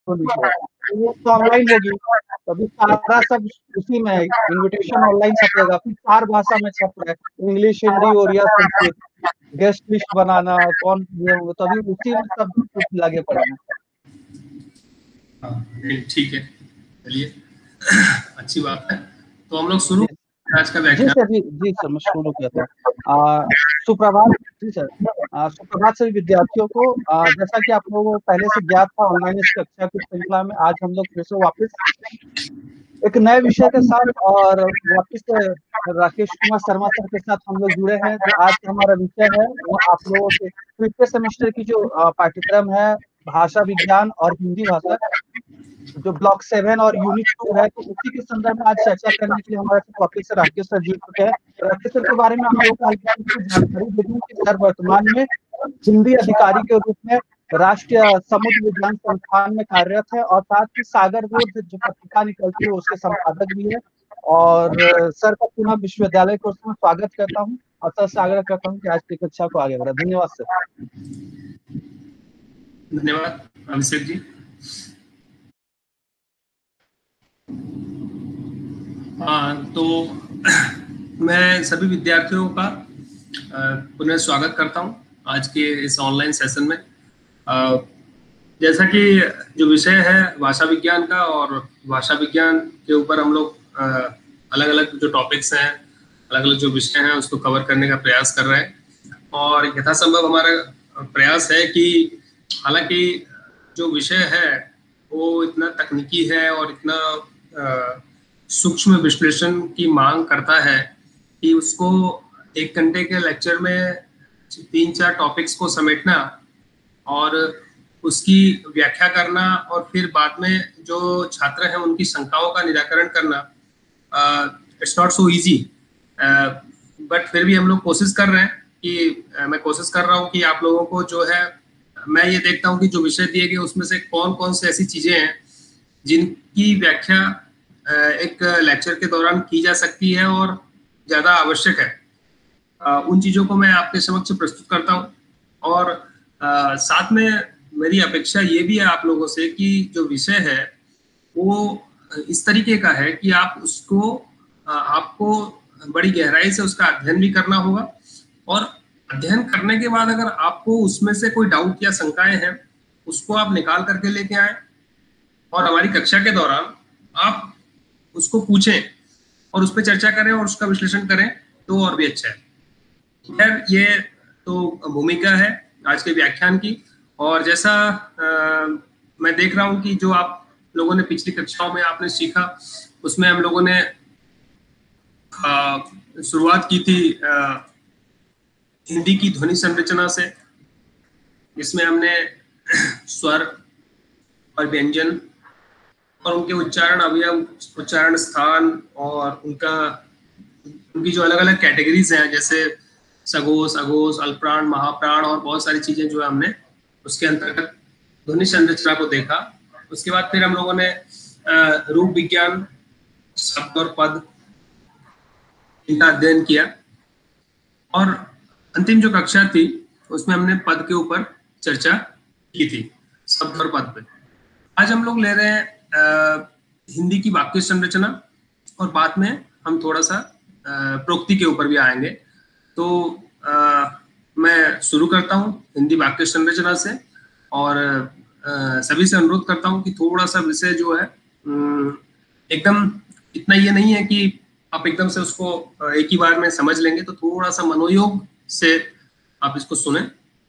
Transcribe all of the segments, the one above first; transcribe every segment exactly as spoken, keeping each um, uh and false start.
वो तो ऑनलाइन होगी, तभी सारा सब उसी में है, इन्विटेशन ऑनलाइन छपेगा, फिर चार भाषा में छप रहा है, English, Hindi, Odia, Sanskrit, guest list बनाना, कौन ये होंगे, तभी उसी में सब कुछ लगे पड़े हैं। हाँ, ठीक है, चलिए अच्छी बात है, तो हम लोग शुरू आज का जी व्याख्यान। सर, जी, जी सर, मैं शुरू करता हूँ। सुप्रभात जी सर, अ, सुप्रभात सभी विद्यार्थियों को। अ, जैसा कि आप लोगों को पहले से ज्ञात था, ऑनलाइन इस कक्षा की श्रृंखला में आज हम लोग फिर से वापस एक नए विषय के साथ और वापस से राकेश कुमार शर्मा सर के साथ हम लोग जुड़े हैं। जो आज का हमारा विषय है, वो आप लोगों के तृतीय सेमेस्टर की जो अ, पाठ्यक्रम है, भाषा विज्ञान और हिंदी भाषा, जो ब्लॉक सेवन और यूनिट टू है, तो उसी के संदर्भ में आज चर्चा करने के लिए हमारे साथ वापस से राकेश सर जुड़ चुके हैं। राकेश सर के बारे में हम लोग को कुछ जानकारी देंगे कि सर वर्तमान में हिंदी अधिकारी के रूप में राष्ट्रीय समुद्र विज्ञान संस्थान में कार्यरत है और साथ ही सागर बोध जो पत्रिका निकलती है उसके संपादक भी है। और सर का पुनः विश्वविद्यालय कोर्स में स्वागत करता हूँ और सर से आग्रह करता हूँ कि आज की कक्षा को आगे बढ़ाएं। धन्यवाद सर। धन्यवाद अभिषेक जी। हाँ, तो मैं सभी विद्यार्थियों का पुनः स्वागत करता हूँ आज के इस ऑनलाइन सेशन में। जैसा कि जो विषय है भाषा विज्ञान का, और भाषा विज्ञान के ऊपर हम लोग अलग अलग जो टॉपिक्स हैं, अलग अलग जो विषय हैं उसको कवर करने का प्रयास कर रहे हैं। और यथासंभव हमारा प्रयास है कि हालांकि जो विषय है वो इतना तकनीकी है और इतना सूक्ष्म विश्लेषण की मांग करता है कि उसको एक घंटे के लेक्चर में तीन चार टॉपिक्स को समेटना और उसकी व्याख्या करना और फिर बाद में जो छात्र हैं उनकी शंकाओं का निराकरण करना, it's not so easy. But फिर भी हम लोग कोशिश कर रहे हैं कि uh, मैं कोशिश कर रहा हूँ कि आप लोगों को जो है, मैं ये देखता हूँ कि जो विषय दिए गए उसमें से कौन कौन से ऐसी चीजें हैं जिनकी व्याख्या एक लेक्चर के दौरान की जा सकती है और ज्यादा आवश्यक है। उन चीजों को मैं आपके समक्ष प्रस्तुत करता हूँ। और साथ में मेरी अपेक्षा ये भी है आप लोगों से कि जो विषय है वो इस तरीके का है कि आप उसको आपको बड़ी गहराई से उसका अध्ययन भी करना होगा, और अध्ययन करने के बाद अगर आपको उसमें से कोई डाउट या शंकाएं हैं उसको आप निकाल करके लेके आए और हमारी कक्षा के दौरान आप उसको पूछें और उस पर चर्चा करें और उसका विश्लेषण करें तो और भी अच्छा है। खैर, ये तो भूमिका है आज के व्याख्यान की। और जैसा आ, मैं देख रहा हूं कि जो आप लोगों ने पिछली कक्षाओं में आपने सीखा उसमें हम लोगों ने शुरुआत की थी आ, हिंदी की ध्वनि संरचना से, जिसमें हमने स्वर और व्यंजन और उनके उच्चारण अवयव, उच्चारण स्थान और उनका उनकी जो अलग अलग कैटेगरीज हैं, जैसे सघोष, अघोष, अल्पप्राण, महाप्राण और बहुत सारी चीजें जो है हमने उसके अंतर्गत ध्वनि संरचना को देखा। उसके बाद फिर हम लोगों ने रूप विज्ञान, शब्द और पद, इनका अध्ययन किया। और अंतिम जो कक्षा थी उसमें हमने पद के ऊपर चर्चा की थी, शब्द और पद पे। आज हम लोग ले रहे हैं आ, हिंदी की वाक्य संरचना, और बाद में हम थोड़ा सा प्रोक्ति के ऊपर भी आएंगे। तो आ, मैं शुरू करता हूं हिंदी वाक्य संरचना से, और आ, सभी से अनुरोध करता हूं कि थोड़ा सा विषय जो है एकदम इतना ये नहीं है कि आप एकदम से उसको एक ही बार में समझ लेंगे, तो थोड़ा सा मनोयोग से आप इसको सुने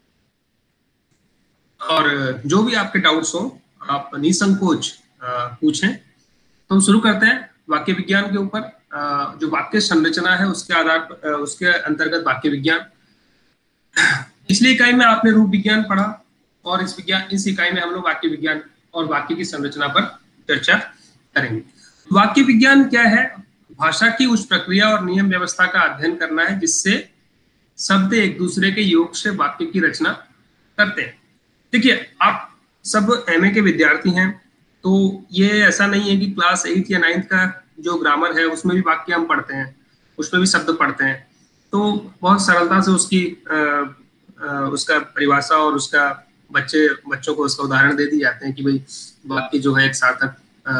और जो भी आपके डाउट्स हो आप निसंकोच पूछें। तो हम शुरू करते हैं वाक्य विज्ञान के ऊपर। जो वाक्य संरचना है उसके आधार पर, उसके अंतर्गत वाक्य विज्ञान। पिछली इकाई में आपने रूप विज्ञान पढ़ा और इस विज्ञान इस इकाई में हम लोग वाक्य विज्ञान और वाक्य की संरचना पर चर्चा करेंगे। वाक्य विज्ञान क्या है? भाषा की उस प्रक्रिया और नियम व्यवस्था का अध्ययन करना है जिससे शब्द एक दूसरे के योग से वाक्य की रचना करते हैं। देखिए, आप सब एमए के विद्यार्थी हैं, तो ये ऐसा नहीं है कि क्लास एट या नाइन्थ का जो ग्रामर है उसमें भी वाक्य हम पढ़ते हैं, उसमें भी शब्द पढ़ते हैं, तो बहुत सरलता से उसकी आ, आ, उसका परिभाषा और उसका बच्चे बच्चों को उसका उदाहरण दे दिए जाते हैं कि भाई वाक्य जो है एक सार्थक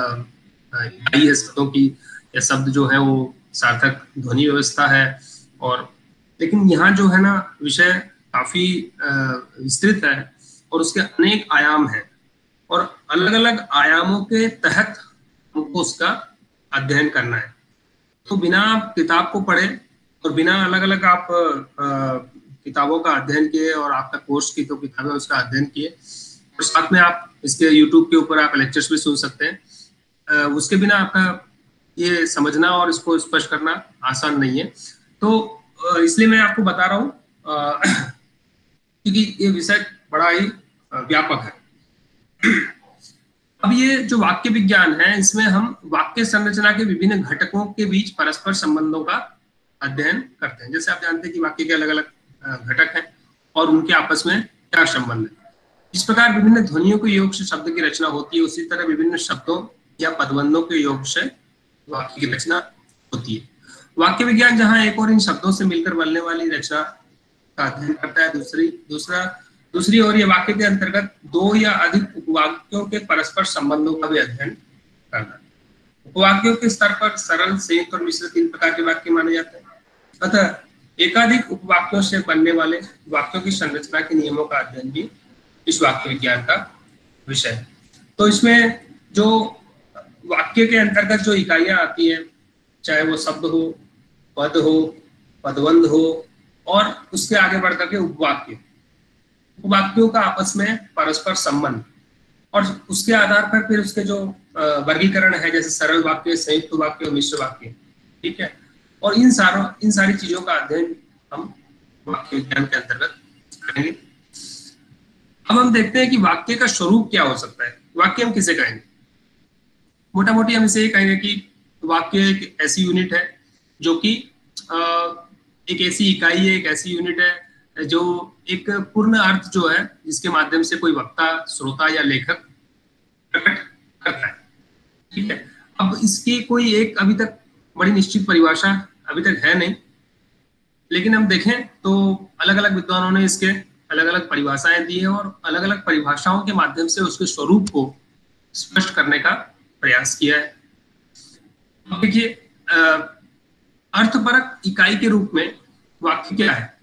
इकाई है शब्दों की, या शब्द जो है वो सार्थक ध्वनि व्यवस्था है। और लेकिन यहाँ जो है ना विषय काफी विस्तृत है और उसके अनेक आयाम हैं, और अलग अलग आयामों के तहत हमको उसका अध्ययन करना है। तो बिना आप किताब को पढ़े और बिना अलग अलग आप आ, किताबों का अध्ययन किए और आपका कोर्स की तो किताबें उसका अध्ययन किए, और साथ में आप इसके यूट्यूब के ऊपर आप लेक्चर्स भी सुन सकते हैं, आ, उसके बिना आपका ये समझना और इसको स्पष्ट करना आसान नहीं है। तो इसलिए मैं आपको बता रहा हूँ क्योंकि ये विषय बड़ा ही व्यापक है। अब ये जो वाक्य विज्ञान है, इसमें हम वाक्य संरचना के विभिन्न घटकों के बीच परस्पर संबंधों का अध्ययन करते हैं। जैसे आप जानते हैं कि वाक्य के अलग अलग घटक हैं और उनके आपस में क्या संबंध है। इस प्रकार विभिन्न ध्वनियों के योग से शब्द की रचना होती है, उसी तरह विभिन्न शब्दों या पदबंधों के योग से वाक्य की रचना होती है। वाक्य विज्ञान जहां एक और इन शब्दों से मिलकर बनने वाली रचना का अध्ययन करता है, दूसरी दूसरा दूसरी ओर ये वाक्य के अंतर्गत दो या अधिक उपवाक्यों के परस्पर संबंधों का भी अध्ययन करना है। उपवाक्यों के स्तर पर सरल, संयुक्त और मिश्रित तीन प्रकार के वाक्य माने जाते हैं। अतः एकाधिक उपवाक्यों से बनने वाले वाक्यों की संरचना के नियमों का अध्ययन भी इस वाक्य विज्ञान का विषय है। तो इसमें जो वाक्य के अंतर्गत जो इकाइयां आती है, चाहे वो शब्द हो, पद हो, पदबंध हो, और उसके आगे बढ़कर के उपवाक्य उपवाक्यों का आपस में परस्पर संबंध, और उसके आधार पर फिर उसके जो वर्गीकरण है, जैसे सरल वाक्य, संयुक्त वाक्य और मिश्र वाक्य, ठीक है। और इन सारों इन सारी चीजों का अध्ययन हम वाक्य विज्ञान के अंतर्गत करेंगे। अब हम देखते हैं कि वाक्य का स्वरूप क्या हो सकता है। वाक्य हम किसे कहेंगे? मोटा मोटी हम इसे कहेंगे कि वाक्य एक ऐसी यूनिट है जो कि एक ऐसी इकाई है, एक ऐसी यूनिट है जो एक पूर्ण अर्थ जो है जिसके माध्यम से कोई वक्ता, श्रोता या लेखक प्रकट करता है, ठीक है। अब इसकी कोई एक अभी तक बड़ी निश्चित परिभाषा अभी तक है नहीं, लेकिन हम देखें तो अलग अलग विद्वानों ने इसके अलग अलग परिभाषाएं दी है और अलग अलग परिभाषाओं के माध्यम से उसके स्वरूप को स्पष्ट करने का प्रयास किया है। देखिए, अर्थपरक इकाई के रूप में वाक्य क्या है?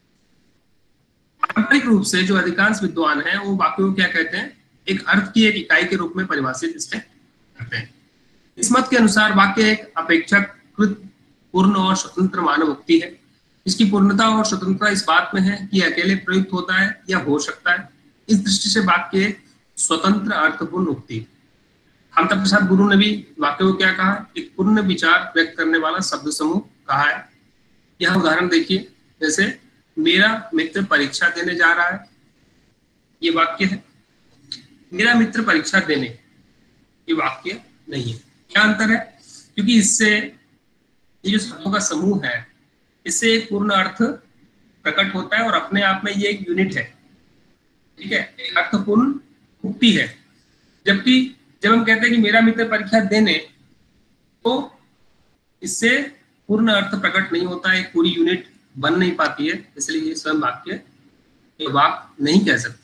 पारंपरिक रूप से जो अधिकांश विद्वान हैं वो वाक्य को क्या कहते हैं? एक अर्थ की एक इकाई के रूप में परिभाषित इसे करते हैं। इस मत के अनुसार वाक्य एक अपेक्षाकृत पूर्ण और स्वतंत्र मानव उक्ति है। इसकी पूर्णता और स्वतंत्रता इस बात में है कि अकेले प्रयुक्त होता है या हो सकता है। इस दृष्टि से वाक्य एक स्वतंत्र अर्थपूर्ण उक्ति है। कामता प्रसाद गुरु ने भी वाक्य को क्या कहा? एक पूर्ण विचार व्यक्त करने वाला शब्द समूह कहा है। यह उदाहरण देखिए, जैसे मेरा मित्र परीक्षा देने जा रहा है, ये वाक्य है। मेरा मित्र परीक्षा देने, ये वाक्य नहीं है। क्या अंतर है? क्योंकि इससे ये जो शब्दों का समूह है, इससे एक पूर्ण अर्थ प्रकट होता है और अपने आप में ये एक यूनिट है, ठीक है, एक अर्थपूर्ण उक्ति है। जबकि जब हम कहते हैं कि मेरा मित्र परीक्षा देने, तो इससे पूर्ण अर्थ प्रकट नहीं होता, एक पूरी यूनिट बन नहीं पाती है, इसलिए ये स्वयं वाक्य वाक्य नहीं कह सकते।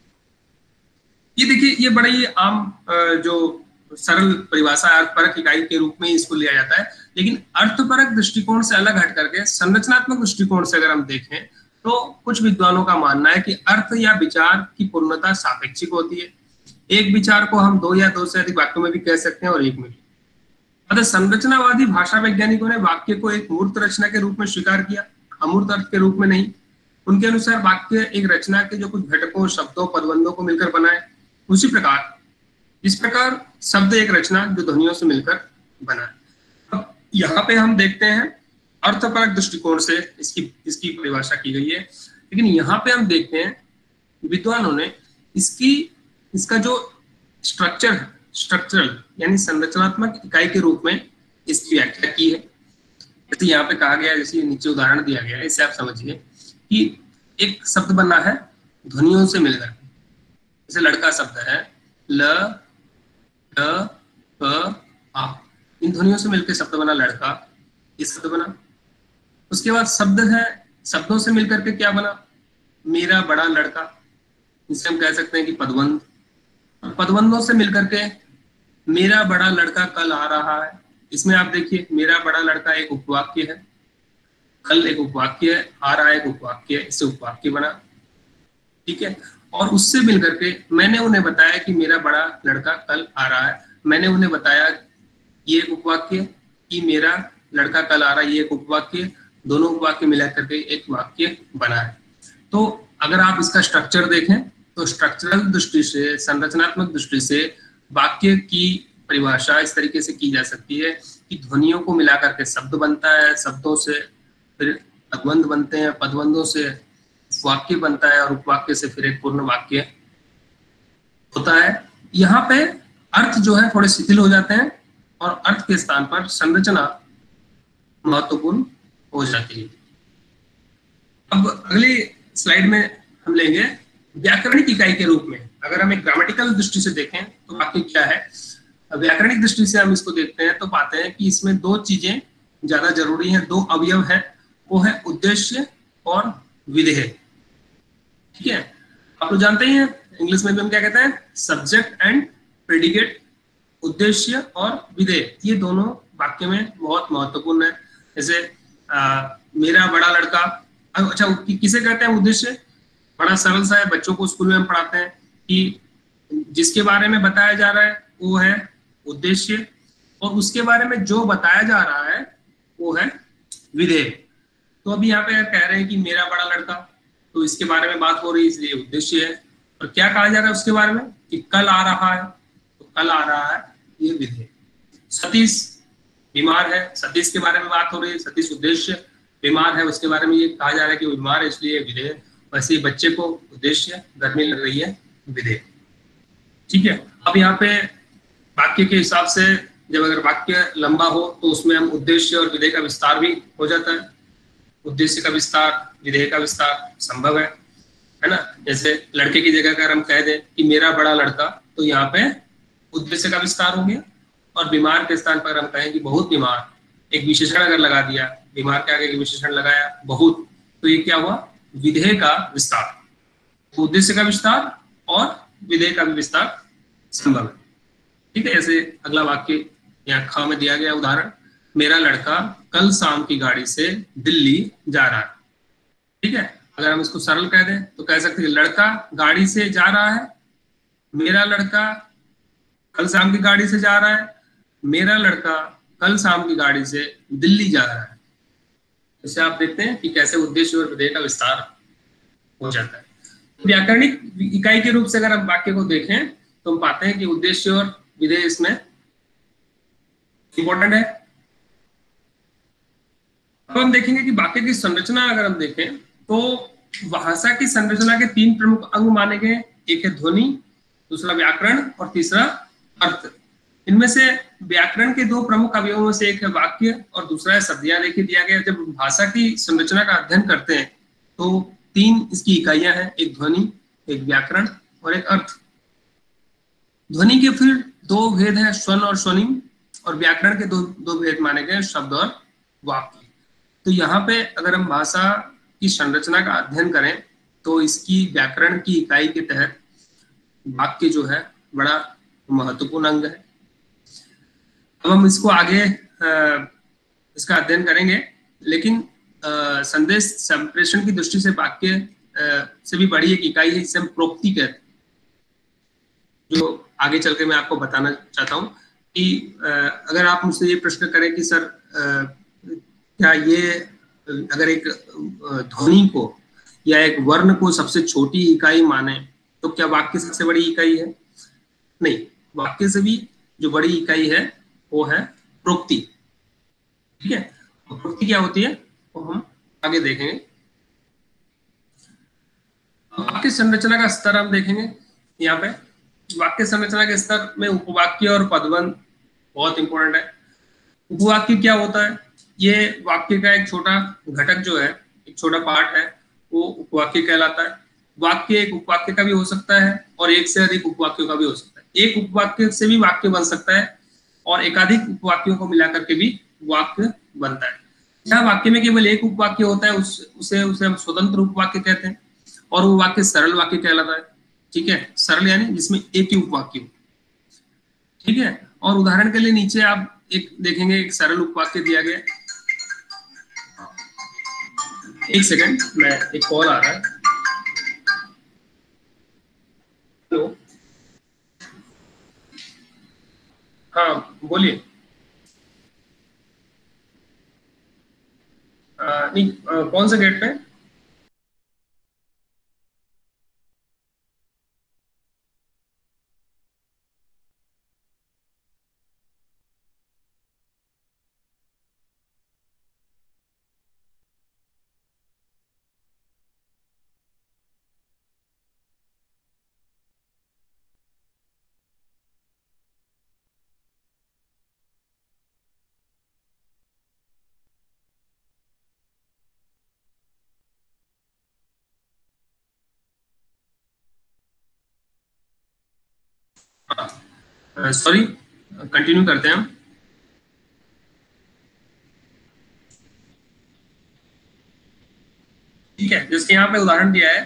ये देखिए, ये बड़ा ही आम जो सरल परिभाषा अर्थपरक इकाई के रूप में इसको लिया जाता है, लेकिन अर्थपरक दृष्टिकोण से अलग हट करके संरचनात्मक दृष्टिकोण से अगर हम देखें तो कुछ विद्वानों का मानना है कि अर्थ या विचार की पूर्णता सापेक्षिक होती है। एक विचार को हम दो या दो से अधिक वाक्यों में भी कह सकते हैं और एक में भी। अतः संरचनावादी भाषा वैज्ञानिकों ने वाक्य को एक मूर्त रचना के रूप में स्वीकार किया, अमूर्त अर्थ के रूप में नहीं। उनके अनुसार वाक्य एक रचना के जो कुछ घटकों, शब्दों, पदबंधों को मिलकर बना है। उसी प्रकार इस प्रकार शब्द एक रचना जो ध्वनियों से मिलकर बना है। अब यहाँ पे हम देखते हैं अर्थपरक दृष्टिकोण से इसकी इसकी परिभाषा की गई है, लेकिन यहाँ पे हम देखते हैं विद्वानों ने इसकी इसका जो स्ट्रक्चर है, स्ट्रक्चरल यानी संरचनात्मक इकाई के रूप में इसकी व्याख्या की है। जैसे यहाँ पे कहा गया, जैसे नीचे उदाहरण दिया गया है, इससे आप समझिए कि एक शब्द बना है ध्वनियों से मिलकर। जैसे लड़का शब्द है, ल, ट, प, आ, इन ध्वनियों से मिलकर शब्द बना लड़का, ये शब्द बना। उसके बाद शब्द है, शब्दों से मिलकर के क्या बना? मेरा बड़ा लड़का, इसे हम कह सकते हैं कि पदबंध। पदबंधों से मिलकर के मेरा बड़ा लड़का कल आ रहा है, इसमें आप देखिए मेरा बड़ा लड़का एक उपवाक्य है, कल एक उपवाक्य है, आ रहा है एक उपवाक्य है, इससे उपवाक्य बना, ठीक है। और उससे मिलकर के मैंने उन्हें बताया कि मेरा बड़ा लड़का कल आ रहा है, मैंने उन्हें बताया ये एक उपवाक्य कि मेरा लड़का कल आ रहा है, ये एक उपवाक्य, दोनों उपवाक्य मिला करके एक वाक्य बना है। तो अगर आप इसका स्ट्रक्चर देखें तो स्ट्रक्चरल दृष्टि से, संरचनात्मक दृष्टि से वाक्य की परिभाषा इस तरीके से की जा सकती है कि ध्वनियों को मिलाकर के शब्द बनता है, शब्दों से फिर पदबंध बनते हैं, पदबंधों से वाक्य बनता है, और उपवाक्य से फिर एक पूर्ण वाक्य होता है। यहाँ पे अर्थ जो है थोड़े शिथिल हो जाते हैं और अर्थ के स्थान पर संरचना महत्वपूर्ण हो जाती है। अब अगली स्लाइड में हम लेंगे व्याकरणिक इकाई के रूप में। अगर हम एक ग्रामेटिकल दृष्टि से देखें तो वाक्य क्या है, व्याकरणिक दृष्टि से हम इसको देखते हैं तो पाते हैं कि इसमें दो चीजें ज्यादा जरूरी हैं, दो अवयव है, वो है उद्देश्य और विधेय, ठीक है। आप लोग जानते ही हैं इंग्लिश में भी हम क्या कहते हैं, सब्जेक्ट एंड प्रेडिकेट, उद्देश्य और विधेय, ये दोनों वाक्य में बहुत महत्वपूर्ण है। जैसे आ, मेरा बड़ा लड़का, अच्छा किसे कहते हैं उद्देश्य, बड़ा सरल सा है, बच्चों को स्कूल में हम पढ़ाते हैं कि जिसके बारे में बताया जा रहा है वो है उद्देश्य, और उसके बारे में जो बताया जा रहा है वो है विधेय। तो अभी यहाँ पे कह रहे हैं कि मेरा बड़ा लड़का, तो इसके बारे में बात हो रही है इसलिए उद्देश्य है, और क्या कहा जा रहा है उसके बारे में कि कल आ रहा है, तो कल आ रहा है ये विधेय। सतीश बीमार है, सतीश के बारे में बात हो रही है, सतीश उद्देश्य, बीमार है उसके बारे में ये कहा जा रहा है कि वो बीमार है इसलिए विधेय। वैसे ही बच्चे को उद्देश्य, गर्मी लग रही है विधेय, ठीक है। अब यहाँ पे वाक्य के हिसाब से जब अगर वाक्य लंबा हो तो उसमें हम उद्देश्य और विधेय का विस्तार भी हो जाता है। उद्देश्य का विस्तार, विधेय का विस्तार संभव है, है ना। जैसे लड़के की जगह अगर हम कह दें कि मेरा बड़ा लड़का, तो यहाँ पे उद्देश्य का विस्तार हो गया, और बीमार के स्थान पर हम कहें कि बहुत बीमार, एक विशेषण अगर लगा दिया, बीमार के आगे विशेषण लगाया बहुत, तो ये क्या हुआ, विधेय का विस्तार। तो उद्देश्य का विस्तार और विधेय का भी विस्तार संभव है, ठीक है। ऐसे अगला वाक्य यहाँ ख में दिया गया उदाहरण, मेरा लड़का कल शाम की गाड़ी से दिल्ली जा रहा है, ठीक है। अगर हम इसको सरल कह दें तो कह सकते हैं लड़का गाड़ी से जा रहा है, मेरा लड़का कल शाम की गाड़ी से जा रहा है, मेरा लड़का कल शाम की गाड़ी से दिल्ली जा रहा है। इससे आप देखते हैं कि कैसे उद्देश्य और विधेय का विस्तार हो जाता है। व्याकरणिक इकाई के रूप से अगर हम वाक्य को देखें तो हम पाते हैं कि उद्देश्य और विधेय इसमें इंपॉर्टेंट है। अब हम देखेंगे कि वाक्य की संरचना अगर हम देखें तो भाषा की संरचना के तीन प्रमुख अंग माने गए, एक है ध्वनि, दूसरा व्याकरण और तीसरा अर्थ। इनमें से व्याकरण के दो प्रमुख अवयवों से एक है वाक्य और दूसरा है शब्द। यहाँ देखिए दिया गया, जब भाषा की संरचना का अध्ययन करते हैं तो तीन इसकी इकाइयां हैं, एक ध्वनि, एक व्याकरण और एक अर्थ। ध्वनि के फिर दो भेद हैं, स्वन और स्वनिम, और व्याकरण के दो दो भेद माने गए, शब्द और वाक्य। तो यहाँ पे अगर हम भाषा की संरचना का अध्ययन करें तो इसकी व्याकरण की इकाई के तहत वाक्य जो है बड़ा महत्वपूर्ण अंग है। अब हम इसको आगे आ, इसका अध्ययन करेंगे, लेकिन आ, संदेश संप्रेषण की दृष्टि से वाक्य से भी बड़ी एक इकाई है, जिसे हम प्रोक्ति कहते हैं, जो आगे चल के मैं आपको बताना चाहता हूँ कि आ, अगर आप मुझसे ये प्रश्न करें कि सर आ, क्या ये अगर एक ध्वनि को या एक वर्ण को सबसे छोटी इकाई माने तो क्या वाक्य सबसे बड़ी इकाई है? नहीं, वाक्य से भी जो बड़ी इकाई है वो है प्रोक्ति, ठीक है। तो प्रोक्ति क्या होती है वो हम आगे देखेंगे। वाक्य संरचना का स्तर हम देखेंगे। यहाँ पे वाक्य संरचना के स्तर में उपवाक्य और पदबंध बहुत इंपॉर्टेंट है। उपवाक्य क्या होता है? ये वाक्य का एक छोटा घटक जो है, एक छोटा पार्ट है, वो उपवाक्य कहलाता है। वाक्य एक उपवाक्य का भी हो सकता है और एक से अधिक उपवाक्यों का भी हो सकता है। एक उपवाक्य से भी वाक्य बन सकता है और एकाधिक उपवाक्यों को मिलाकर के भी वाक्य बनता है। जहाँ वाक्य में केवल एक उपवाक्य होता है उस, उसे उसे हम स्वतंत्र उपवाक्य कहते हैं और वो वाक्य सरल वाक्य कहलाता है। ठीक है, सरल यानी जिसमें एक ही उपवाक्य हो, ठीक है। और उदाहरण के लिए नीचे आप एक देखेंगे, एक सरल उपवाक्य दिया गया। एक सेकंड, मैं एक कॉल आ रहा है। हेलो, हाँ बोलिए। नहीं, आ, कौन से गेट पे? सॉरी, कंटिन्यू करते हैं हम। ठीक है, जैसे यहाँ पे उदाहरण दिया है,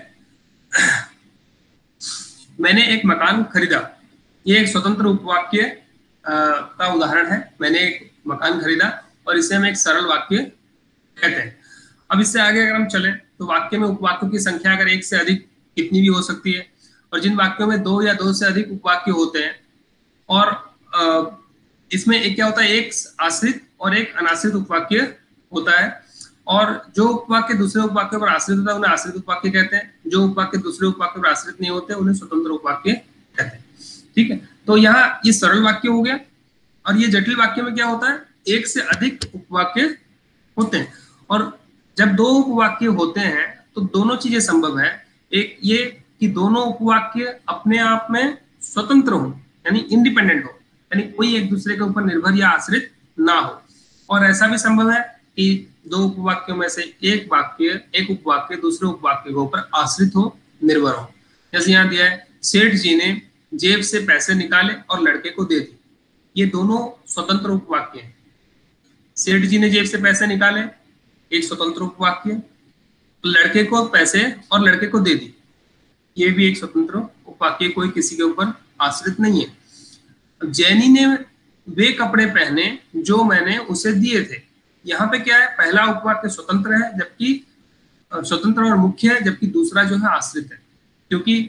मैंने एक मकान खरीदा। ये एक स्वतंत्र उपवाक्य अ, का उदाहरण है। मैंने एक मकान खरीदा, और इसे हम एक सरल वाक्य कहते हैं। अब इससे आगे अगर हम चलें तो वाक्य में उपवाक्यों की संख्या अगर एक से अधिक कितनी भी हो सकती है, और जिन वाक्यों में दो या दो से अधिक उपवाक्य होते हैं, और अ, इसमें एक क्या होता है, एक आश्रित और एक अनाश्रित उपवाक्य होता है। और जो उपवाक्य दूसरे उपवाक्य पर आश्रित होता है उन्हें आश्रित उपवाक्य कहते हैं। जो उपवाक्य दूसरे उपवाक्य पर आश्रित नहीं होते उन्हें स्वतंत्र उपवाक्य कहते हैं। ठीक है, तो यहाँ ये सरल वाक्य हो गया। और ये जटिल वाक्य में क्या होता है, एक से अधिक उपवाक्य होते हैं। और जब दो उपवाक्य होते हैं तो दोनों चीजें संभव है। एक ये कि दोनों उपवाक्य अपने आप में स्वतंत्र हो, यानी इंडिपेंडेंट हो, यानी कोई एक दूसरे के ऊपर निर्भर या आश्रित ना हो। और ऐसा भी संभव है कि दो उपवाक्यों में से एक वाक्य एक उपवाक्य दूसरे उपवाक्य के ऊपर आश्रित हो, निर्भर हो। जैसे यहाँ दिया है, सेठ जी ने जेब से पैसे निकाले और लड़के को दे दिए। ये दोनों स्वतंत्र उपवाक्य हैं। सेठ जी ने जेब से पैसे निकाले, एक स्वतंत्र उपवाक्य। लड़के को पैसे और लड़के को दे दी, ये भी एक स्वतंत्र उपवाक्य, कोई किसी के ऊपर आश्रित नहीं है। जैनी ने वे कपड़े पहने जो मैंने उसे दिए थे। यहाँ पे क्या है, पहला उपवाक्य स्वतंत्र है, जबकि स्वतंत्र और मुख्य है, जबकि दूसरा जो है आश्रित है। क्योंकि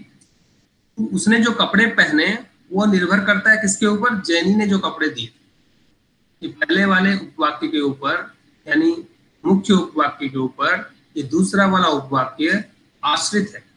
उसने जो कपड़े पहने वो निर्भर करता है किसके ऊपर, जैनी ने जो कपड़े दिए। ये पहले वाले उपवाक्य के ऊपर, यानी मुख्य उपवाक्य के ऊपर, ये दूसरा वाला उपवाक्य आश्रित है।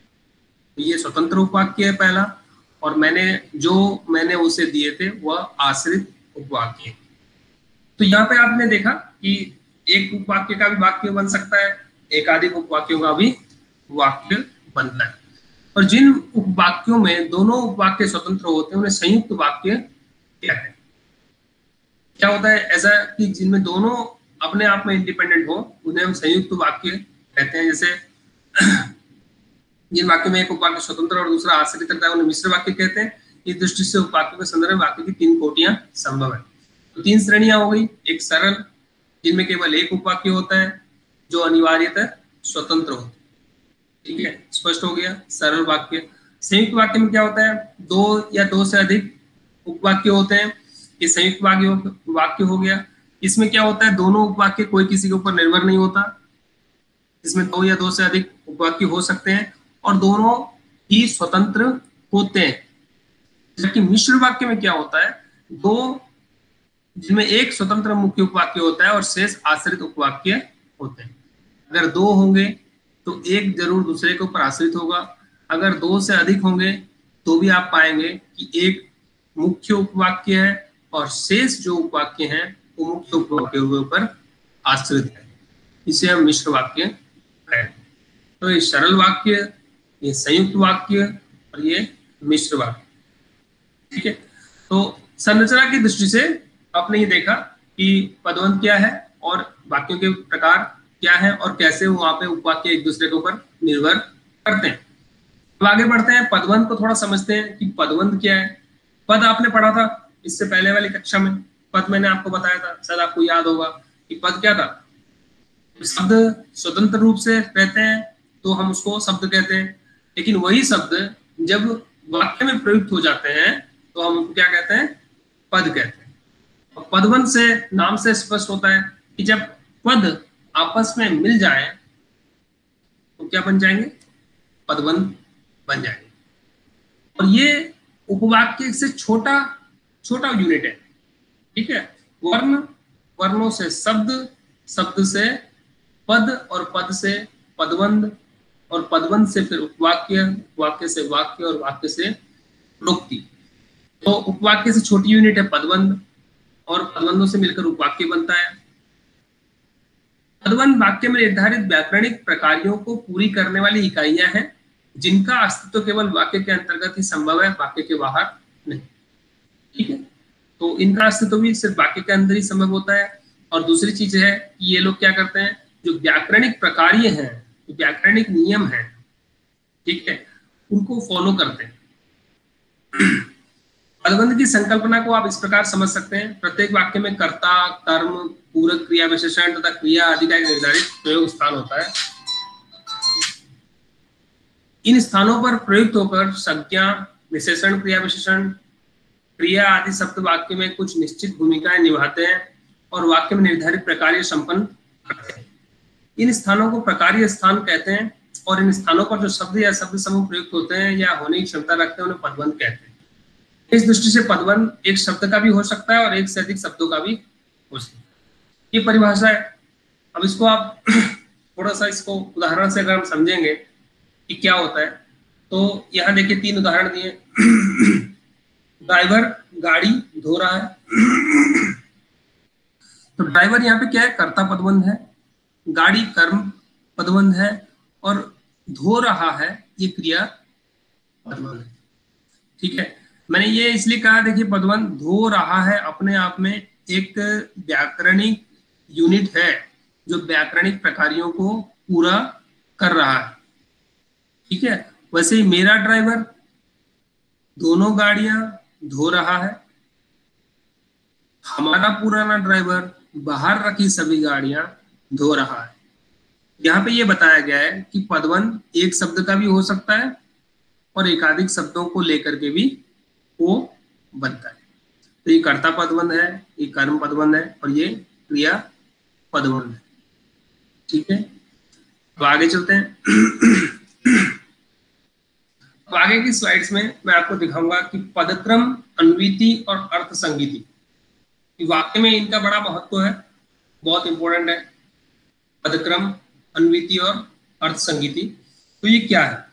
ये स्वतंत्र उपवाक्य है पहला, और मैंने जो मैंने उसे दिए थे वह आश्रित उपवाक्य। तो यहाँ पे आपने देखा कि एक उपवाक्य का भी वाक्य बन सकता है, एकाधिक उपवाक्यों का भी वाक्य बनता है। और जिन उपवाक्यों में दोनों उपवाक्य स्वतंत्र होते हैं उन्हें संयुक्त वाक्य कहते हैं। क्या होता है ऐसा कि जिनमें दोनों अपने आप में इंडिपेंडेंट हो उन्हें हम संयुक्त वाक्य कहते हैं। जैसे जिन वाक्य में एक उपवाक्य स्वतंत्र और दूसरा आश्रित रहता है उन्हें मिश्र वाक्य कहते हैं। इस दृष्टि से उपवाक्यों के संदर्भ में वाक्य की तीन कोटियां संभव है। तो तीन श्रेणियां हो गई। एक सरल, जिनमें केवल एक उपवाक्य होता है जो अनिवार्यतः स्वतंत्र होता है। ठीक है, स्पष्ट हो गया सरल वाक्य। संयुक्त वाक्य में क्या होता है, दो या दो से अधिक उपवाक्य होते हैं, ये संयुक्त वाक्य वाक्य हो गया। इसमें क्या होता है, दोनों उपवाक्य कोई किसी के ऊपर निर्भर नहीं होता। इसमें दो या दो से अधिक उपवाक्य हो सकते हैं और दोनों ही स्वतंत्र होते हैं। जबकि मिश्र वाक्य में क्या होता है, दो जिनमें एक स्वतंत्र मुख्य उपवाक्य होता है और शेष आश्रित उपवाक्य होते हैं। अगर दो होंगे तो एक जरूर दूसरे के ऊपर आश्रित होगा। अगर दो से अधिक होंगे तो भी आप पाएंगे कि एक मुख्य उपवाक्य है और शेष जो उपवाक्य हैं वो मुख्य उपवाक्य के ऊपर आश्रित है। इसे हम मिश्र वाक्य है। तो ये सरल वाक्य, ये संयुक्त वाक्य और ये मिश्र वाक्य। ठीक है, तो संरचना की दृष्टि से आपने ये देखा कि पदवंत क्या है और वाक्यों के प्रकार क्या है और कैसे वहां पे उपवाक्य एक दूसरे के ऊपर निर्भर करते हैं। तो आगे बढ़ते हैं, पदवंत को थोड़ा समझते हैं कि पदवंत क्या है। पद आपने पढ़ा था इससे पहले वाली कक्षा में। पद मैंने आपको बताया था, शायद आपको याद होगा कि पद क्या था। शब्द स्वतंत्र रूप से रहते हैं तो हम उसको शब्द कहते हैं, लेकिन वही शब्द जब वाक्य में प्रयुक्त हो जाते हैं तो हम उनको क्या कहते हैं, पद कहते हैं। और पदबंध से नाम से स्पष्ट होता है कि जब पद आपस में मिल जाए तो क्या बन जाएंगे, पदबंध बन जाएंगे। और ये उपवाक्य से छोटा छोटा यूनिट है, ठीक है। वर्ण, वर्णों से शब्द, शब्द से पद, और पद से पदबंध, और पदबंध से फिर उपवाक्य, वाक्य से वाक्य, और वाक्य से प्रोक्ति। तो उपवाक्य से छोटी यूनिट है पदबंध, और पदबंधों से मिलकर उपवाक्य बनता है। पदबंध वाक्य में निर्धारित व्याकरणिक प्रकारों को पूरी करने वाली इकाइयां हैं, जिनका अस्तित्व केवल वाक्य के अंतर्गत ही संभव है, वाक्य के बाहर नहीं, ठीक है। तो इनका अस्तित्व भी सिर्फ वाक्य के अंदर ही संभव होता है। और दूसरी चीज है कि ये लोग क्या करते हैं, जो व्याकरणिक प्रकार्य हैं, जो व्याकरणिक नियम हैं, ठीक है, उनको फॉलो करते हैं। पदबंध की संकल्पना को आप इस प्रकार समझ सकते हैं, प्रत्येक वाक्य में कर्ता, कर्म, पूरक क्रिया विशेषण तथा क्रिया आदि का एक निर्धारित प्रयोग स्थान होता है। इन स्थानों पर प्रयुक्त होकर संज्ञा, विशेषण, क्रिया विशेषण, क्रिया आदि शब्द वाक्य में कुछ निश्चित भूमिकाएं निभाते हैं और वाक्य में निर्धारित प्रकार्य संपन्न करते हैं। इन स्थानों को प्रकार्य स्थान कहते हैं, और इन स्थानों पर जो शब्द या शब्द समूह प्रयुक्त होते हैं या होने की क्षमता रखते हैं उन्हें पदबंध कहते हैं। इस दृष्टि से पदबंध एक शब्द का भी हो सकता है और एक से अधिक शब्दों का भी हो सकता है। ये परिभाषा है। अब इसको आप थोड़ा सा इसको उदाहरण से अगर हम समझेंगे कि क्या होता है, तो यहाँ देखिए तीन उदाहरण दिए। ड्राइवर गाड़ी धो रहा है, तो ड्राइवर यहाँ पे क्या है, कर्ता पदबंध है, गाड़ी कर्म पदबंध है, और धो रहा है ये क्रिया पदबंध है, ठीक है। मैंने ये इसलिए कहा, देखिए पदबंध धो रहा है अपने आप में एक व्याकरणिक यूनिट है जो व्याकरणिक प्रकारों को पूरा कर रहा है, ठीक है। वैसे ही मेरा ड्राइवर दोनों गाड़ियां धो रहा है, हमारा पुराना ड्राइवर बाहर रखी सभी गाड़ियां धो रहा है। यहाँ पे ये बताया गया है कि पदबंध एक शब्द का भी हो सकता है और एकाधिक शब्दों को लेकर के भी वो बनता है। तो ये कर्ता पदबंध है, ये कर्म पदबंध है, और ये क्रिया पदबंध है, ठीक है। तो आगे चलते हैं। तो आगे की स्लाइड्स में मैं आपको दिखाऊंगा कि पदक्रम, अन्विति और अर्थ संगीति, वाक्य में इनका बड़ा महत्व है, बहुत इंपॉर्टेंट है। पदक्रम, अन्विति और अर्थ संगीति, तो ये क्या है?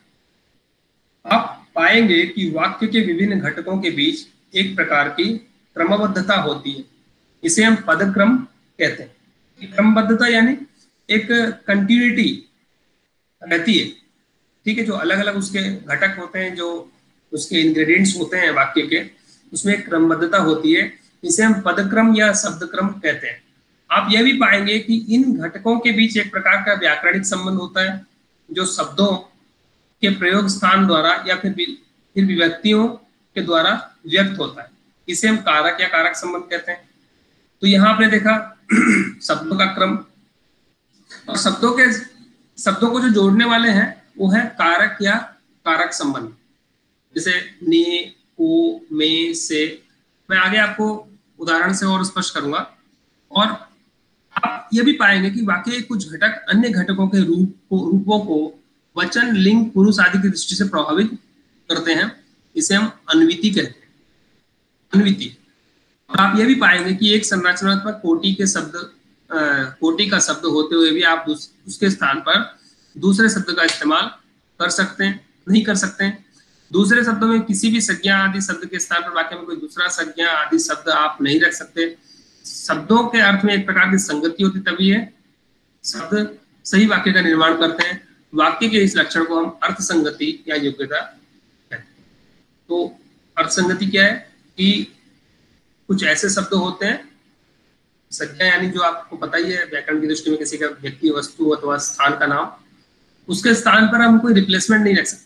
आप पाएंगे कि वाक्य के विभिन्न घटकों के बीच एक प्रकार की क्रमबद्धता होती है, इसे हम पदक्रम कहते हैं। क्रमबद्धता यानी एक कंटिन्यूटी रहती है, ठीक है। जो अलग अलग उसके घटक होते हैं, जो उसके इंग्रेडिएंट्स होते हैं वाक्य के, उसमें एक क्रमबद्धता होती है, इसे हम पदक्रम या शब्दक्रम कहते हैं। आप यह भी पाएंगे कि इन घटकों के बीच एक प्रकार का व्याकरणिक संबंध होता है, जो शब्दों के प्रयोग स्थान द्वारा या फिर फिर विभक्तियों के द्वारा व्यक्त होता है, इसे हम कारक या कारक संबंध कहते हैं। तो यहाँ आपने देखा शब्दों का क्रम, और शब्दों के शब्दों को जो जोड़ने वाले हैं वो है कारक या कारक संबंध, जैसे ने, को, में, से। मैं आगे आपको उदाहरण से और स्पष्ट करूंगा। और आप ये भी पाएंगे कि वाक्य के कुछ घटक अन्य घटकों के रूप को रूपों को वचन, लिंग, पुरुष आदि की दृष्टि से प्रभावित करते हैं, इसे हम अन्विति कहते हैं, अन्विति। और आप ये भी पाएंगे कि एक संरचनात्मक कोटि के शब्द कोटि का शब्द होते हुए भी आप उसके स्थान पर दूसरे शब्द का इस्तेमाल कर सकते हैं, नहीं कर सकते हैं। दूसरे शब्दों में किसी भी संज्ञा आदि शब्द के स्थान पर वाक्य में कोई दूसरा संज्ञा आदि शब्द आप नहीं रख सकते। शब्दों के अर्थ में एक प्रकार की संगति होती, तभी है शब्द सही वाक्य का निर्माण करते हैं। वाक्य के इस लक्षण को हम अर्थ संगति या योग्यता कहते हैं। तो अर्थ संगति क्या है कि कुछ ऐसे शब्द होते हैं, संज्ञा यानी जो आपको पता ही है व्याकरण की दृष्टि में किसी का व्यक्ति, वस्तु अथवा स्थान का नाम, उसके स्थान पर हम कोई रिप्लेसमेंट नहीं रख सकते।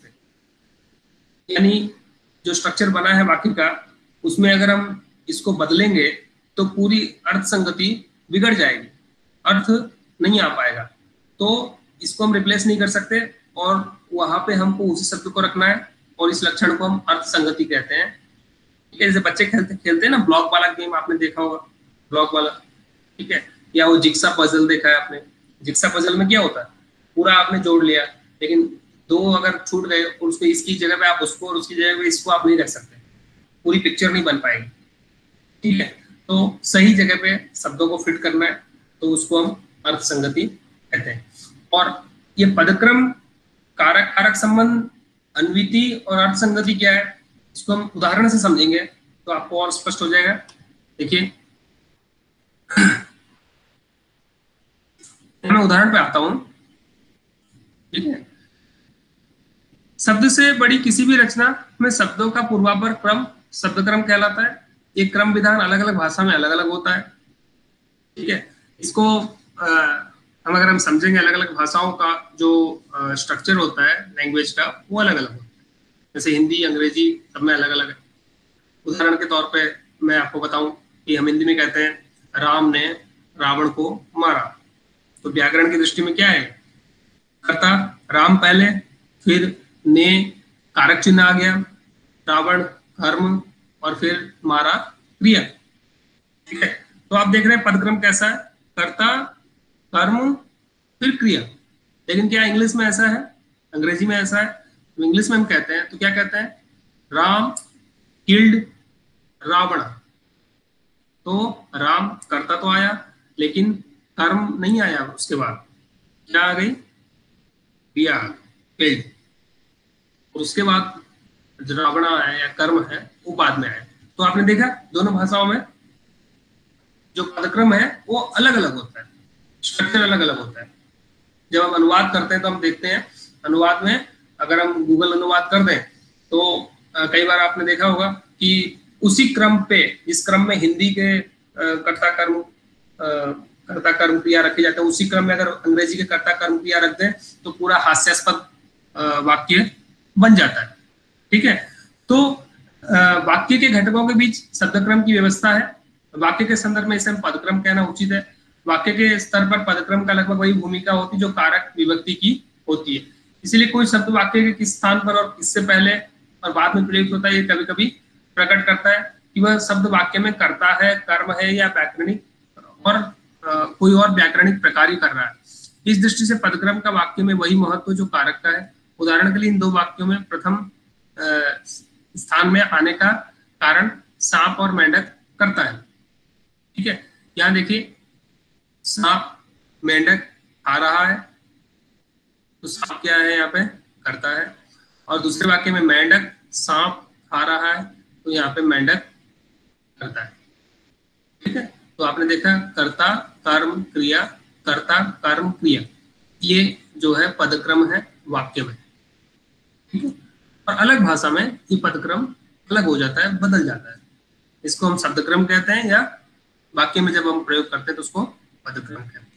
यानी जो स्ट्रक्चर बना है वाक्य का, उसमें अगर हम इसको बदलेंगे तो पूरी अर्थ संगति बिगड़ जाएगी, अर्थ नहीं आ पाएगा। तो इसको हम रिप्लेस नहीं कर सकते, और वहां पे हमको उसी शब्द को रखना है और इस लक्षण को हम अर्थ संगति कहते हैं। ठीक है, जैसे बच्चे खेलते खेलते हैं ना ब्लॉक वाला गेम, आपने देखा होगा ब्लॉक वाला, ठीक है, या वो जिक्सा पजल देखा है आपने। जिक्सा पजल में क्या होता है, पूरा आपने जोड़ लिया, लेकिन दो अगर छूट गए और उसको इसकी जगह पे आप उसको और उसकी जगह पे इसको आप नहीं रख सकते, पूरी पिक्चर नहीं बन पाएगी। ठीक है, तो सही जगह पे शब्दों को फिट करना है तो उसको हम अर्थ संगति कहते हैं। और ये पदक्रम, कारक कारक संबंध, अन्विति और अर्थ संगति क्या है, इसको हम उदाहरण से समझेंगे तो आपको और स्पष्ट हो जाएगा। देखिए मैं उदाहरण पे आता हूं। ठीक है, शब्द से बड़ी किसी भी रचना में शब्दों का पूर्वापर क्रम शब्द क्रम कहलाता है। एक क्रम विधान अलग अलग भाषा में अलग अलग होता है। ठीक है, इसको आ, हम अगर हम समझेंगे, अलग अलग भाषाओं का जो स्ट्रक्चर होता है लैंग्वेज का, वो अलग अलग होता है। जैसे हिंदी, अंग्रेजी सब में अलग अलग है। उदाहरण के तौर पे मैं आपको बताऊं कि हम हिंदी में कहते हैं राम ने रावण को मारा, तो व्याकरण की दृष्टि में क्या है, कर्ता राम पहले, फिर ने कारक चिन्ह आ गया, रावण कर्म, और फिर मारा क्रिया। ठीक है, तो आप देख रहे हैं पदक्रम कैसा है, कर्ता कर्म फिर क्रिया। लेकिन क्या इंग्लिश में ऐसा है, अंग्रेजी में ऐसा है? तो इंग्लिश में हम कहते हैं तो क्या कहते हैं, राम किल्ड रावण। तो राम कर्ता तो आया, लेकिन कर्म नहीं आया, उसके बाद क्या आ गई, क्रिया किल्ड, और उसके बाद जो रावण है या कर्म है वो बाद में आया। तो आपने देखा दोनों भाषाओं में जो पदक्रम है वो अलग अलग होता है, स्ट्रक्चर अलग अलग होता है। जब हम अनुवाद करते हैं तो हम देखते हैं अनुवाद में अगर हम गूगल अनुवाद कर दें तो आ, कई बार आपने देखा होगा कि उसी क्रम पे, जिस क्रम में हिंदी के कर्ता कर्म कर्ता कर्म क्रिया रखे जाते हैं, उसी क्रम में अगर अंग्रेजी के कर्ता कर्म क्रिया रख दें तो पूरा हास्यास्पद वाक्य बन जाता है। ठीक है, तो वाक्य के घटकों के बीच शब्दक्रम की व्यवस्था है। वाक्य के संदर्भ में इसे हम पदक्रम कहना उचित है। वाक्य के स्तर पर पदक्रम का लगभग वही भूमिका होती है जो कारक विभक्ति की होती है। इसीलिए कोई शब्द वाक्य के किस स्थान पर और किससे पहले और बाद में प्रयुक्त होता है, ये कभी कभी प्रकट करता है कि वह शब्द वाक्य में कर्ता है, कर्म है, या व्याकरणिक और आ, कोई और व्याकरणिक प्रकार ही कर रहा है। इस दृष्टि से पदक्रम का वाक्य में वही महत्व जो कारक का है। उदाहरण के लिए इन दो वाक्यों में प्रथम स्थान में आने का कारण सांप और मेंढक करता है। ठीक है, यहाँ देखिए सांप मेंढक आ रहा है, तो सांप क्या है यहाँ पे, करता है। और दूसरे वाक्य में मेंढक सांप खा रहा है, तो यहाँ पे मेंढक करता है। ठीक है, तो आपने देखा कर्ता कर्म क्रिया, कर्ता कर्म क्रिया, ये जो है पदक्रम है वाक्य में। ठीक है, और अलग भाषा में ये पदक्रम अलग हो जाता है, बदल जाता है। इसको हम शब्दक्रम कहते हैं, या वाक्य में जब हम प्रयोग करते हैं तो उसको पदक्रम कहते हैं।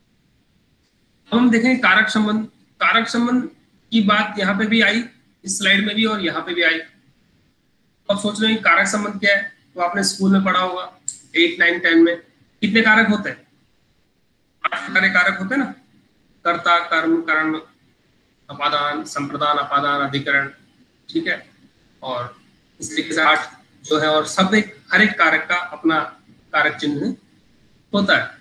अब हम देखें कारक संबंध। कारक संबंध की बात यहाँ पे भी आई, इस स्लाइड में भी और यहाँ पे भी आई। अब सोच रहे हैं कारक संबंध क्या है, तो आपने स्कूल में पढ़ा होगा एट नाइन टेन में। कितने कारक होते हैं, आठ सारे कारक होते हैं ना, कर्ता कर्म करण अपादान संप्रदान अपादान अधिकरण। ठीक है, और इस तरीके से आठ जो है, और सब एक हर एक कारक का अपना कारक चिन्ह होता है,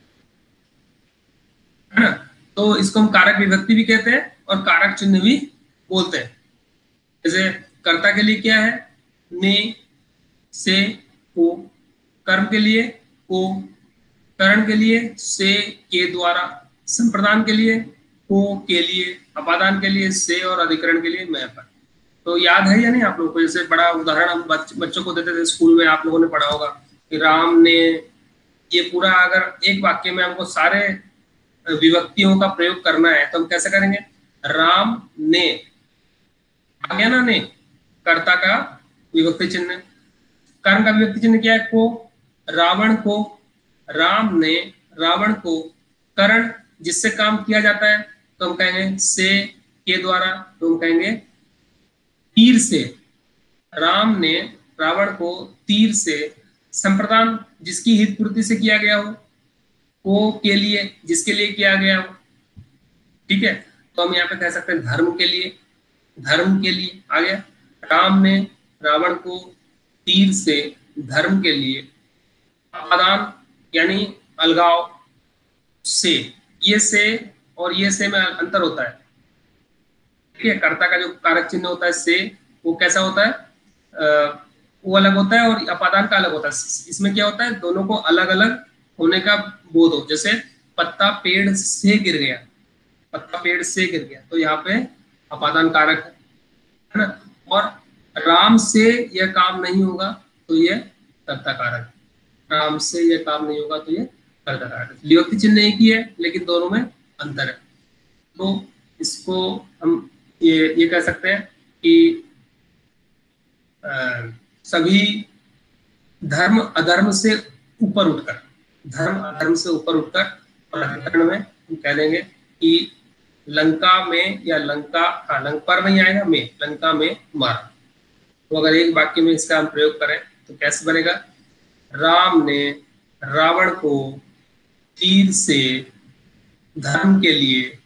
है ना। तो इसको हम कारक विभक्ति भी कहते हैं और कारक चिन्ह भी बोलते हैं। जैसे कर्ता के लिए क्या है, ने से को, कर्म के लिए को, करण के लिए से के द्वारा, संप्रदान के लिए को के लिए, अपादान के लिए से, और अधिकरण के लिए मैं पर। तो याद है या नहीं आप लोगों को, जैसे बड़ा उदाहरण हम बच, बच्चों को देते थे स्कूल में, आप लोगों ने पढ़ा होगा कि राम ने, ये पूरा अगर एक वाक्य में हमको सारे विभक्तियों का प्रयोग करना है तो हम कैसे करेंगे, राम ने आ गया ना, ने कर्ता का विभक्ति चिन्ह, कर्म का विभक्ति चिन्ह क्या है, को, रावण को, राम ने रावण को, करण जिससे काम किया जाता है तो हम कहेंगे से के द्वारा, तो हम कहेंगे तीर से, राम ने रावण को तीर से, संप्रदान जिसकी हित पूर्ति से किया गया हो, को के लिए जिसके लिए किया गया हो। ठीक है, तो हम यहाँ पे कह सकते हैं धर्म के लिए, धर्म के लिए आ गया। राम ने रावण को तीर से धर्म के लिए, अपादान यानी अलगाव से, ये से और ये से में अंतर होता है, ठीक है। कर्ता का जो कारक चिन्ह होता है से, वो कैसा होता है, आ, वो अलग होता है, और अपादान का अलग होता है। इसमें क्या होता है, दोनों को अलग अलग होने का बोध हो। जैसे पत्ता पेड़ से गिर गया, पत्ता पेड़ से गिर गया, तो यहाँ पे अपादान कारक है ना। और राम से यह काम नहीं होगा तो ये कर्ता कारक, राम से यह काम नहीं होगा तो ये कर्ता कारक। विभक्ति चिन्ह एक ही है लेकिन दोनों में अंतर है। तो इसको हम ये ये कह सकते हैं कि आ, सभी धर्म अधर्म से ऊपर उठकर, धर्म अधर्म से ऊपर उठकर, और अधिकरण में हम कह देंगे कि लंका में, या लंका, हाँ लंका पर नहीं आएगा, में, लंका में मारा। तो अगर एक वाक्य में इसका हम प्रयोग करें तो कैसे बनेगा, राम ने रावण को तीर से धर्म के लिए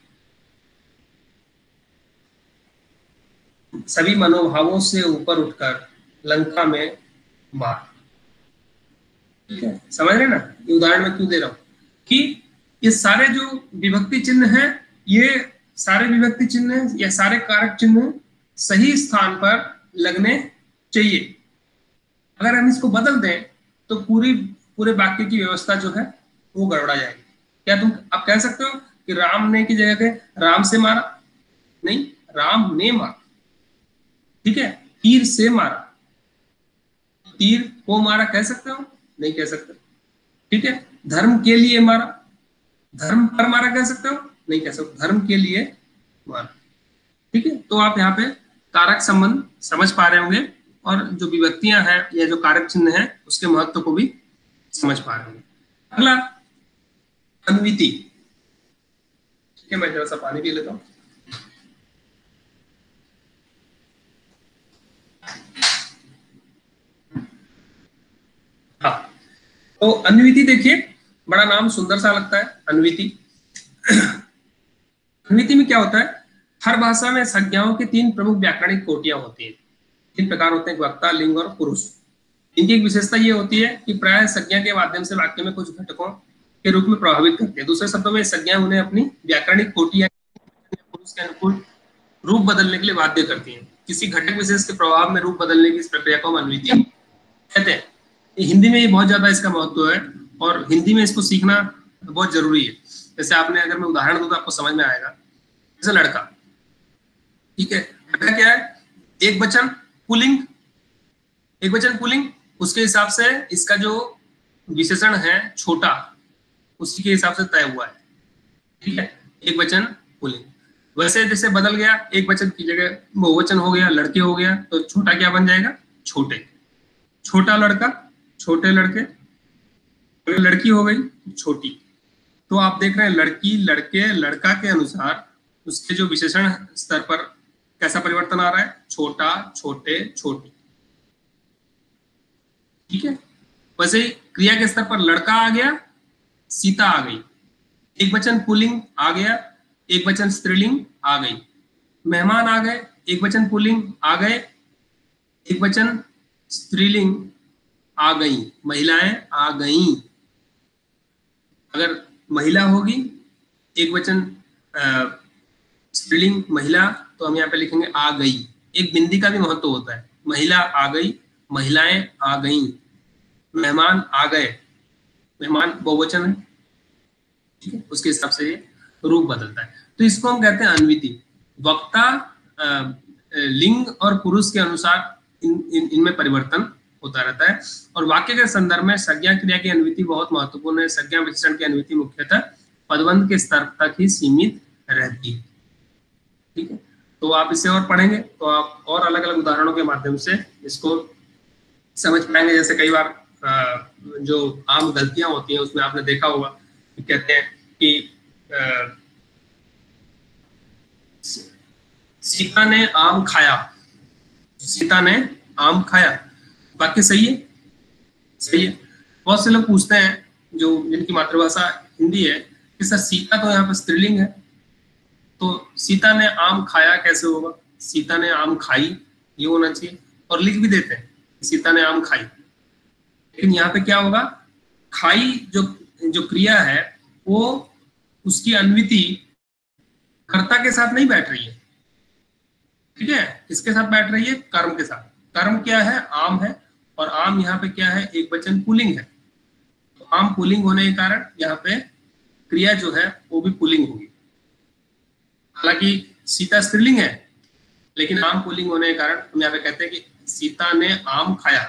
सभी मनोभावों से ऊपर उठकर लंका में मार। ठीक है, समझ रहे ना, ये उदाहरण में क्यों दे रहा हूं कि ये सारे जो विभक्ति चिन्ह हैं, ये सारे विभक्ति चिन्ह या सारे कारक चिन्ह सही स्थान पर लगने चाहिए। अगर हम इसको बदल दें तो पूरी पूरे वाक्य की व्यवस्था जो है वो गड़बड़ा जाएगी। क्या तुम आप कह सकते हो कि राम ने की जगह पे राम से मारा? नहीं, राम ने मारा, ठीक है, तीर से मारा। तीर को मारा कह सकते हो? नहीं कह सकते, ठीक है। धर्म के लिए मारा, धर्म पर मारा कह सकते हो? नहीं कह सकते, धर्म के लिए मारा, ठीक है। तो आप यहाँ पे कारक संबंध समझ पा रहे होंगे, और जो विभक्तियां हैं या जो कारक चिन्ह हैं उसके महत्व को भी समझ पा रहे होंगे। अगला अन्विति, ठीक है, मैं जरा सा पानी पी लेता हूं। हाँ, तो अन्विति देखिए, बड़ा नाम सुंदर सा लगता है, अन्विति। अन्विति में क्या होता है, हर भाषा में संज्ञाओं की तीन प्रमुख व्याकरणिक कोटियां होती हैं। तीन प्रकार होते हैं, वक्ता, लिंग और पुरुष। इनकी एक विशेषता ये होती है कि प्राय संज्ञा के माध्यम से वाक्य में कुछ घटकों के रूप में प्रभावित करते हैं। दूसरे शब्दों में संज्ञा उन्हें अपनी व्याकरणिक कोटि या पुरुष के अनुकूल रूप बदलने के लिए बाध्य करती है। किसी घटक विशेष के प्रभाव में रूप बदलने की इस प्रक्रिया को हम अन्विति कहते हैं। हिंदी में ये बहुत ज्यादा इसका महत्व है, और हिंदी में इसको सीखना बहुत जरूरी है। जैसे आपने, अगर मैं उदाहरण दूं तो आपको समझ में आएगा। जैसे लड़का, ठीक है, लड़का क्या है, एक वचन पुल्लिंग, एक वचन पुल्लिंग, उसके हिसाब से इसका जो विशेषण है छोटा, उसी के हिसाब से तय हुआ है, ठीक है, एक वचन पुल्लिंग। वैसे जैसे बदल गया, एक वचन की जगह बहुवचन हो गया, लड़के हो गया, तो छोटा क्या बन जाएगा, छोटे। छोटा लड़का, छोटे लड़के, लड़की हो गई छोटी। तो आप देख रहे हैं लड़की, लड़के, लड़का के अनुसार उसके जो विशेषण स्तर पर कैसा परिवर्तन आ रहा है, छोटा, छोटे, छोटी, ठीक है। वैसे क्रिया के स्तर पर लड़का आ गया, सीता आ गई, एक वचन पुल्लिंग आ गया, एक वचन स्त्रीलिंग आ गई, मेहमान आ गए, एक वचन पुल्लिंग आ गए, एक वचन स्त्रीलिंग आ गई, महिलाएं आ गईं। अगर महिला होगी, एक वचन स्त्रीलिंग महिला, तो हम यहाँ पे लिखेंगे आ गई। एक बिंदी का भी महत्व होता है, महिला आ गई, महिलाएं आ गईं, मेहमान आ गए, मेहमान बहुवचन है, ठीक है, उसके हिसाब से ये रूप बदलता है। तो इसको हम कहते हैं अन्विति। वक्ता लिंग और पुरुष के अनुसार इन इन इनमें परिवर्तन होता रहता है। और वाक्य के संदर्भ में संज्ञा क्रिया की अन्विति बहुत महत्वपूर्ण है। संज्ञा विशेषण की अन्विति मुख्यतः पदबंध के स्तर तक ही सीमित रहती है, ठीक है। तो आप इसे और पढ़ेंगे तो आप और अलग अलग उदाहरणों के माध्यम से इसको समझ पाएंगे। जैसे कई बार जो आम गलतियां होती हैं उसमें आपने देखा होगा कि कहते हैं कि सीता ने आम खाया, सीता ने आम खाया, वाक्य सही है, सही है। बहुत से लोग पूछते हैं जो जिनकी मातृभाषा हिंदी है कि सर सीता तो यहाँ पर स्त्रीलिंग है, तो सीता ने आम खाया कैसे होगा? सीता ने आम खाई, ये होना चाहिए, और लिख भी देते हैं सीता ने आम खाई। लेकिन यहाँ पे क्या होगा, खाई जो जो क्रिया है वो उसकी अन्विति कर्ता के साथ नहीं बैठ रही है, ठीक है, किसके साथ बैठ रही है, कर्म के साथ। कर्म क्या है, आम है, और आम यहाँ पे क्या है, एक वचन पुल्लिंग है। तो आम पुल्लिंग होने के कारण यहाँ पे क्रिया जो है वो भी पुल्लिंग होगी। हालांकि सीता स्त्रीलिंग है, लेकिन आम पुल्लिंग होने के कारण हम यहाँ पे कहते हैं कि सीता ने आम खाया,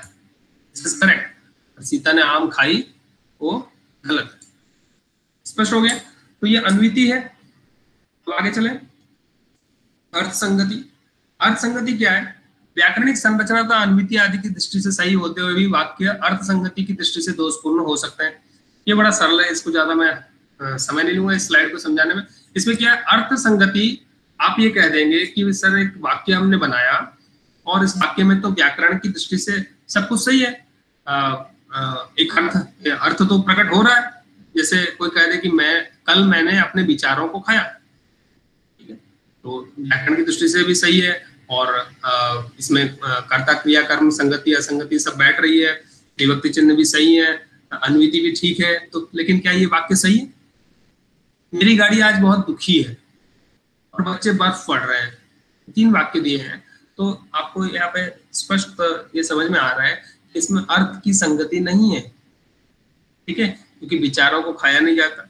करेक्ट। सीता ने आम खाई वो गलत है। स्पष्ट हो गया। तो ये अन्विति है। तो आगे चले, अर्थ संगति। अर्थ संगति क्या है, व्याकरणिक संरचना तथा अन्विति आदि की दृष्टि से सही होते हुए भी वाक्य अर्थ संगति की दृष्टि से दोषपूर्ण हो सकते हैं। ये बड़ा सरल है, इसको ज्यादा मैं आ, समय नहीं लूंगा इस स्लाइड को समझाने में। इसमें क्या है, अर्थ संगति, आप ये कह देंगे कि सर एक वाक्य हमने बनाया और इस वाक्य में तो व्याकरण की दृष्टि से सब कुछ सही है, आ, आ, एक अर्थ अर्थ तो प्रकट हो रहा है। जैसे कोई कह दे कि मैं कल मैंने अपने विचारों को खाया, ठीक है, तो व्याकरण की दृष्टि से भी सही है, और आ, इसमें कर्ता क्रिया कर्म संगति असंगति सब बैठ रही है, विभक्ति चिन्ह भी सही है, अन्विति भी ठीक है। तो लेकिन क्या ये वाक्य सही है, मेरी गाड़ी आज बहुत दुखी है और बच्चे बर्फ पड़ रहे हैं, तीन वाक्य दिए हैं। तो आपको यहाँ पे स्पष्ट ये समझ में आ रहा है कि इसमें अर्थ की संगति नहीं है, ठीक है, क्योंकि विचारों को खाया नहीं जाता।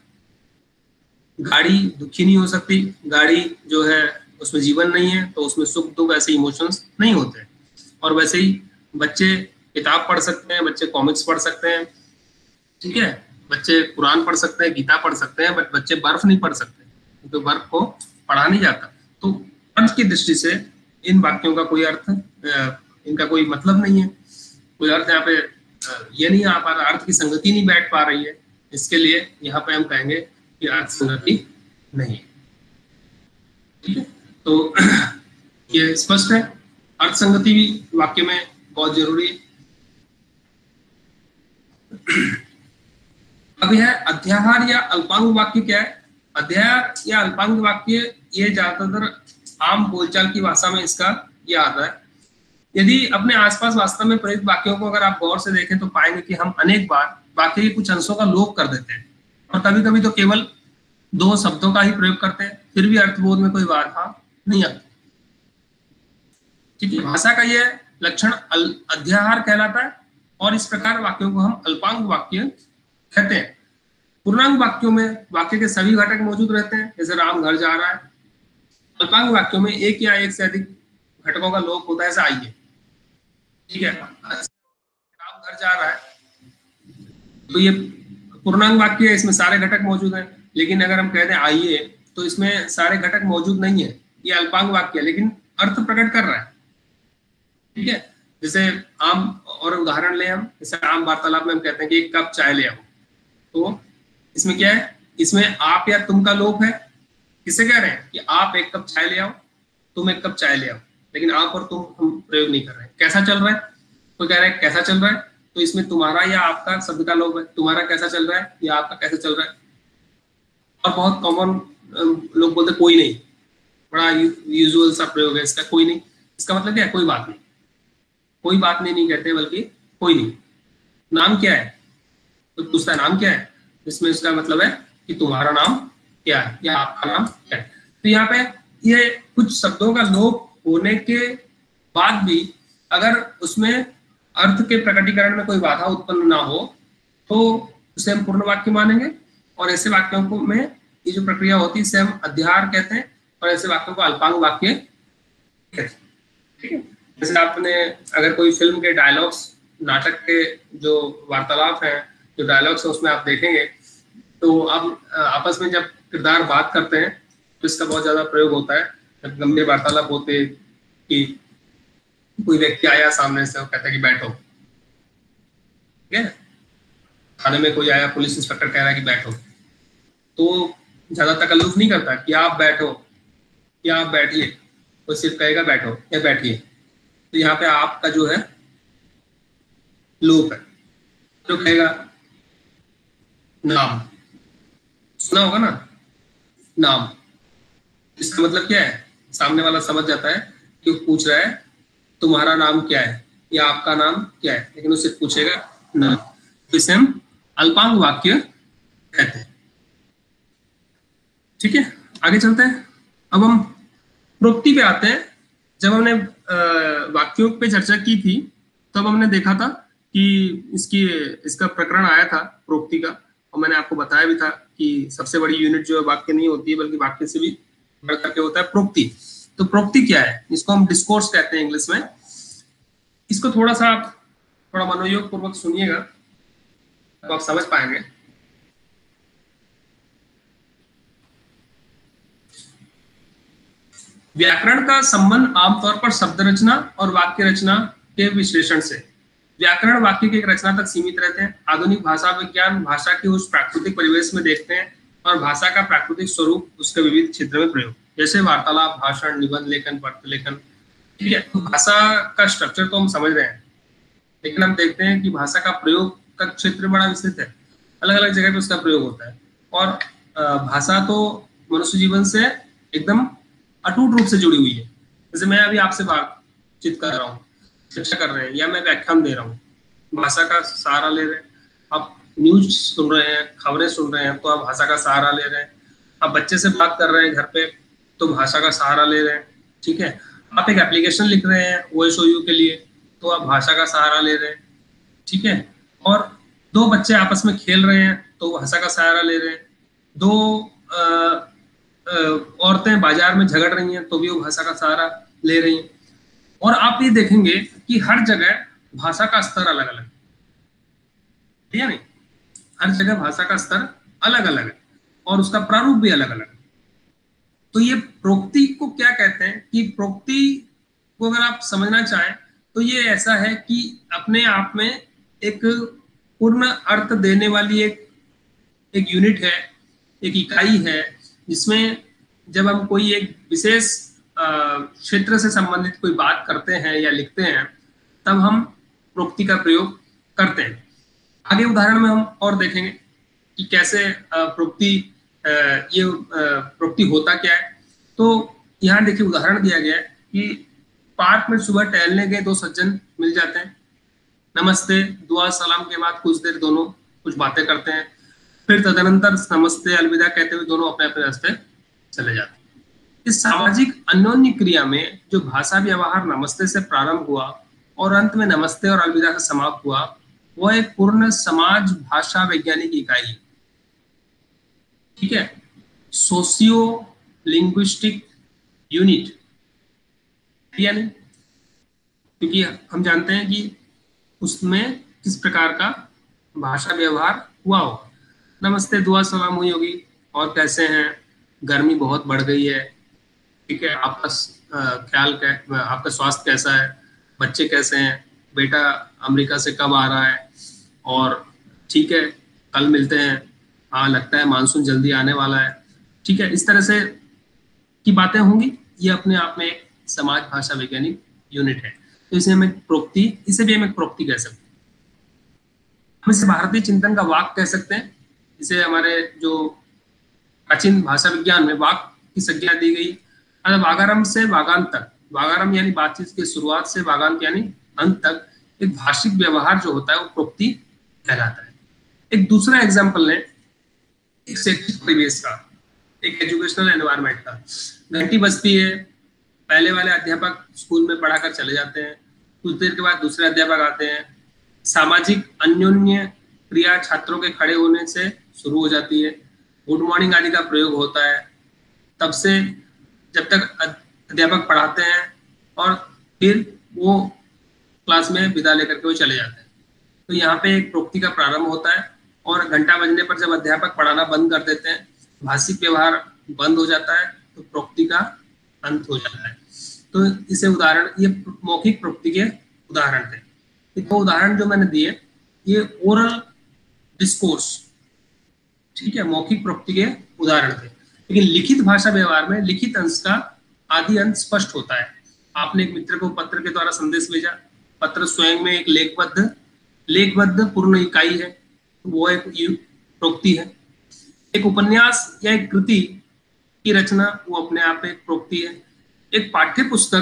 गाड़ी दुखी नहीं हो सकती, गाड़ी जो है उसमें जीवन नहीं है, तो उसमें सुख दुख ऐसे इमोशंस नहीं होते। और वैसे ही बच्चे किताब पढ़ सकते हैं, बच्चे कॉमिक्स पढ़ सकते हैं, ठीक है, बच्चे कुरान पढ़ सकते हैं, गीता पढ़ सकते हैं, बट बच्चे बर्फ नहीं पढ़ सकते, क्योंकि तो बर्फ को पढ़ा नहीं जाता। तो अर्थ की दृष्टि से इन वाक्यों का कोई अर्थ, इनका कोई मतलब नहीं है, कोई अर्थ यहाँ पे ये नहीं आ पा रहा, अर्थ की संगति नहीं बैठ पा रही है। इसके लिए यहाँ पे हम कहेंगे कि अर्थ संगति नहीं है, ठीक है। तो ये स्पष्ट है, अर्थ संगति भी वाक्य में बहुत जरूरी है। अब यह अध्याहार या अल्पांग वाक्य क्या है, अध्याहार या अल्पांग वाक्य ये ज्यादातर आम बोलचाल की भाषा में इसका ये आता है। यदि अपने आसपास वास्तव में प्रयुक्त वाक्यों को अगर आप गौर से देखें तो पाएंगे कि हम अनेक बार वाक्य के कुछ अंशों का लोप कर देते हैं, और कभी कभी तो केवल दो शब्दों का ही प्रयोग करते हैं, फिर भी अर्थबोध में कोई बाधा नहीं आती, ठीक है। भाषा का यह लक्षण अध्याहार कहलाता है, और इस प्रकार वाक्यों को हम अल्पांग वाक्य कहते हैं। पूर्णांग वाक्यों में वाक्य के सभी घटक मौजूद रहते हैं, जैसे राम घर जा रहा है। अल्पांग वाक्यों में एक या एक से अधिक घटकों का लोप होता है, ऐसा आइए, ठीक है। राम घर जा रहा है, तो ये पूर्णांग वाक्य है, इसमें सारे घटक मौजूद हैं। लेकिन अगर हम कहते हैं आइए, तो इसमें सारे घटक मौजूद नहीं है, ये अल्पांग वाक्य है, लेकिन अर्थ प्रकट कर रहा है, ठीक है। जैसे आम और उदाहरण ले हम, जैसे आम वार्तालाप में हम कहते हैं कि एक कप चाय ले आओ, तो इसमें क्या है, इसमें आप या तुम का लोप है। किसे कह रहे हैं कि आप एक कप चाय ले आओ, तुम एक कप चाय ले आओ, लेकिन आप और तुम हम प्रयोग नहीं कर रहे हैं। कैसा चल रहा है, कोई कह रहा है कैसा चल रहा है, तो इसमें तुम्हारा या आपका शब्द का लोप है, तुम्हारा कैसा चल रहा है या आपका कैसा चल रहा है। और बहुत कॉमन लोग बोलते कोई नहीं, बड़ा यूजुअल सा प्रयोग है इसका, कोई नहीं। इसका मतलब क्या है, कोई बात नहीं, कोई बात नहीं नहीं कहते, बल्कि कोई नहीं। नाम क्या है, तो पूछता है नाम क्या है, इसमें इसका मतलब है कि तुम्हारा नाम क्या है या आपका नाम क्या है। तो यहाँ पे ये कुछ शब्दों का लोप होने के बाद भी अगर उसमें अर्थ के प्रकटीकरण में कोई बाधा उत्पन्न ना हो, तो उसे हम पूर्ण वाक्य मानेंगे। और ऐसे वाक्यों को में ये जो प्रक्रिया होती है इसे हम अध्याहार कहते हैं, और ऐसे वाक्यों को अल्पांग वाक्य कहते हैं, ठीक है। जैसे आपने अगर कोई फिल्म के डायलॉग्स, नाटक के जो वार्तालाप है, जो डायलॉग्स है, उसमें आप देखेंगे तो आप आपस में जब किरदार बात करते हैं तो इसका बहुत ज्यादा प्रयोग होता है। जब गंभीर वार्तालाप होते कि कोई व्यक्ति आया सामने से, वो कहता है कि बैठो, ठीक है। थाने में कोई आया, पुलिस इंस्पेक्टर कह रहा है कि बैठो, तो ज्यादा तकल्लुफ नहीं करता कि आप बैठो या आप बैठिए, वो सिर्फ कहेगा बैठो या बैठिए। तो यहाँ पे आपका जो है लोप है, तो कहेगा नाम, सुना होगा ना नाम। इसका मतलब क्या है, सामने वाला समझ जाता है कि पूछ रहा है तुम्हारा नाम क्या है या आपका नाम क्या है, लेकिन उससे पूछेगा नाम, तो इसे हम अल्पांग वाक्य कहते हैं। ठीक है, आगे चलते हैं। अब हम प्रोक्ति पे आते हैं। जब हमने वाक्यों पे चर्चा की थी तब हमने देखा था कि इसकी इसका प्रकरण आया था प्रोक्ति का, और मैंने आपको बताया भी था कि सबसे बड़ी यूनिट जो है वाक्य नहीं होती है बल्कि वाक्य से भी बढ़ करके होता है प्रोक्ति। तो प्रोक्ति क्या है, इसको हम डिस्कोर्स कहते हैं इंग्लिश में। इसको थोड़ा सा आप थोड़ा मनोयोग पूर्वक सुनिएगा तो आप समझ पाएंगे। व्याकरण का संबंध आमतौर पर शब्द रचना और वाक्य रचना के विश्लेषण से। व्याकरण वाक्य की एक रचना तक सीमित रहते हैं। आधुनिक भाषा विज्ञान भाषा के उस प्राकृतिक परिवेश में देखते हैं और भाषा का प्राकृतिक स्वरूप उसके विविध क्षेत्र में प्रयोग, जैसे वार्तालाप, भाषण, निबंध लेखन, पत्र लेखन। ठीक है, तो भाषा का स्ट्रक्चर तो हम समझ रहे हैं, लेकिन हम देखते हैं कि भाषा का प्रयोग का क्षेत्र बड़ा विस्तृत है, अलग अलग जगह पे उसका प्रयोग होता है। और भाषा तो मनुष्य जीवन से एकदम अटूट रूप से जुड़ी हुई है। जैसे मैं अभी आपसे बातचीत कर रहा हूँ, चर्चा कर रहे हैं, या मैं व्याख्यान दे रहा हूँ, भाषा का सहारा ले रहे हैं। आप न्यूज सुन रहे हैं, खबरें सुन रहे हैं, तो आप भाषा का सहारा ले रहे हैं। आप बच्चे से बात कर रहे हैं घर पे, तो भाषा का सहारा ले रहे हैं। ठीक है, आप एक एप्लीकेशन लिख रहे हैं वॉइस ओ यू के लिए, तो आप भाषा का सहारा ले रहे हैं। ठीक है, और दो बच्चे आपस में खेल रहे हैं तो भाषा का सहारा ले रहे हैं। दो औरतें बाजार में झगड़ रही हैं तो भी वो भाषा का सहारा ले रही हैं। और आप ये देखेंगे कि हर जगह भाषा का स्तर अलग अलग है, या नहीं? हर जगह भाषा का स्तर अलग अलग है और उसका प्रारूप भी अलग अलग है। तो ये प्रोक्ति को क्या कहते हैं कि प्रोक्ति को अगर आप समझना चाहें तो ये ऐसा है कि अपने आप में एक पूर्ण अर्थ देने वाली एक एक यूनिट है, एक इकाई है, जिसमें जब हम कोई एक विशेष क्षेत्र से संबंधित कोई बात करते हैं या लिखते हैं तब हम प्रोक्ति का प्रयोग करते हैं। आगे उदाहरण में हम और देखेंगे कि कैसे प्रोक्ति ये प्रोक्ति होता क्या है। तो यहाँ देखिए उदाहरण दिया गया है कि पार्क में सुबह टहलने गए दो सज्जन मिल जाते हैं, नमस्ते दुआ सलाम के बाद कुछ देर दोनों कुछ बातें करते हैं, फिर तदनंतर नमस्ते अलविदा कहते हुए दोनों अपने अपने रास्ते चले जाते हैं। इस सामाजिक अन्योन्य क्रिया में जो भाषा व्यवहार नमस्ते से प्रारंभ हुआ और अंत में नमस्ते और अलविदा से समाप्त हुआ, वह एक पूर्ण समाज भाषा वैज्ञानिक इकाई है। ठीक है, सोशियो लिंग्विस्टिक यूनिट, यानी क्योंकि हम जानते हैं कि उसमें किस प्रकार का भाषा व्यवहार हुआ होगा। नमस्ते दुआ सलाम हुई होगी, और कैसे हैं, गर्मी बहुत बढ़ गई है, ठीक है, आपका ख्याल क्या, आपका स्वास्थ्य कैसा है, बच्चे कैसे हैं, बेटा अमेरिका से कब आ रहा है, और ठीक है कल मिलते हैं, हाँ लगता है मानसून जल्दी आने वाला है। ठीक है, इस तरह से की बातें होंगी। ये अपने आप में एक समाज भाषा वैज्ञानिक यूनिट है। तो इसे हम एक प्रोक्ति, इसे भी हम एक प्रोक्ति कह सकते हैं। हम इसे भारतीय चिंतन का वाक कह सकते हैं। इसे हमारे जो प्राचीन भाषा विज्ञान में वाक की संज्ञा दी गई। मतलब वागारंभ से वागांत तक, वागारंभ यानी बातचीत की शुरुआत से वागांत यानी अंत तक एक भाषिक व्यवहार जो होता है वो प्रोक्ति कहलाता है। एक दूसरा एग्जाम्पल है एक शैक्षिक परिवेश का, एक एजुकेशनल एनवायरनमेंट का। घंटी बजती है, पहले वाले अध्यापक स्कूल में पढ़ाकर चले जाते हैं, कुछ देर के बाद दूसरे अध्यापक आते हैं, सामाजिक अन्योन्य क्रिया छात्रों के खड़े होने से शुरू हो जाती है, गुड मॉर्निंग आदि का प्रयोग होता है, तब से जब तक अध्यापक पढ़ाते हैं और फिर वो क्लास में विदा लेकर के वो चले जाते हैं। तो यहाँ पे एक प्रोक्ति का प्रारंभ होता है, और घंटा बजने पर जब अध्यापक पढ़ाना बंद कर देते हैं, भाषिक व्यवहार बंद हो जाता है, तो प्रोक्ति का अंत हो जाता है। तो इसे उदाहरण, ये मौखिक प्रोक्ति के उदाहरण थे। ये दो उदाहरण जो मैंने दिए ये ओरल डिस्कोर्स, ठीक है, मौखिक प्रोक्ति के उदाहरण थे। लेकिन लिखित भाषा व्यवहार में लिखित अंश का आदि अंत स्पष्ट होता है। आपने एक मित्र को पत्र के द्वारा संदेश भेजा, पत्र स्वयं में एक लेखबद्ध लेखबद्ध पूर्ण इकाई है, वो एक प्रोक्ति है। एक उपन्यास या एक कृति की रचना वो अपने आप एक प्रोक्ति है। एक पाठ्य पुस्तक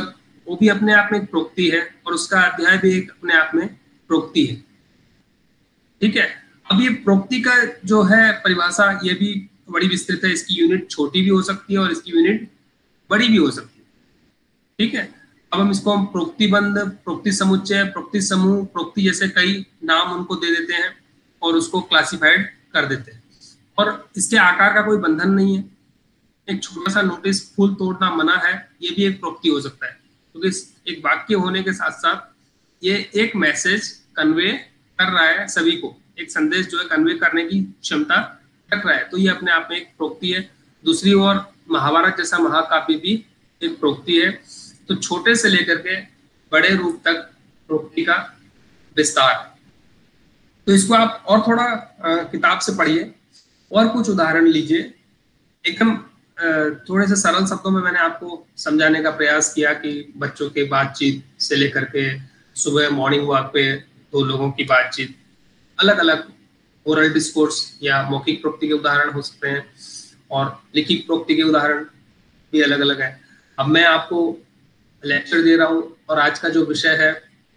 वो भी अपने आप में एक प्रोक्ति है और उसका अध्याय भी एक अपने आप में प्रोक्ति है। ठीक है, अब ये प्रोक्ति का जो है परिभाषा ये भी बड़ी विस्तृत है। इसकी यूनिट छोटी भी हो सकती है और इसकी यूनिट बड़ी भी हो सकती है। ठीक है, अब हम इसको हम प्रोक्तिबंध, प्रोक्ति समुच्चय, प्रोक्ति समूह, प्रोक्ति जैसे कई नाम उनको दे देते हैं और उसको क्लासिफाइड कर देते हैं। और इसके आकार का कोई बंधन नहीं है। एक छोटा सा नोटिस फूल तोड़ना मना है, ये भी एक प्रोक्ति हो सकता है, क्योंकि तो एक वाक्य होने के साथ साथ ये एक मैसेज कन्वे कर रहा है सभी को, एक संदेश जो है कन्वे करने की क्षमता रख रहा है, तो ये अपने आप में एक प्रोक्ति है। दूसरी ओर महाभारत जैसा महाकाव्य भी एक प्रोक्ति है। तो छोटे से लेकर के बड़े रूप तक प्रोक्ति का विस्तार। तो इसको आप और थोड़ा आ, किताब से पढ़िए और कुछ उदाहरण लीजिए। एकदम थोड़े से सरल शब्दों में मैंने आपको समझाने का प्रयास किया कि बच्चों के बातचीत से लेकर के सुबह मॉर्निंग वॉक पे दो लोगों की बातचीत, अलग अलग ओरल डिस्कोर्स या मौखिक प्रोक्ति के उदाहरण हो सकते हैं और लिखित प्रोक्ति के उदाहरण भी अलग अलग है। अब मैं आपको लेक्चर दे रहा हूं और आज का जो विषय है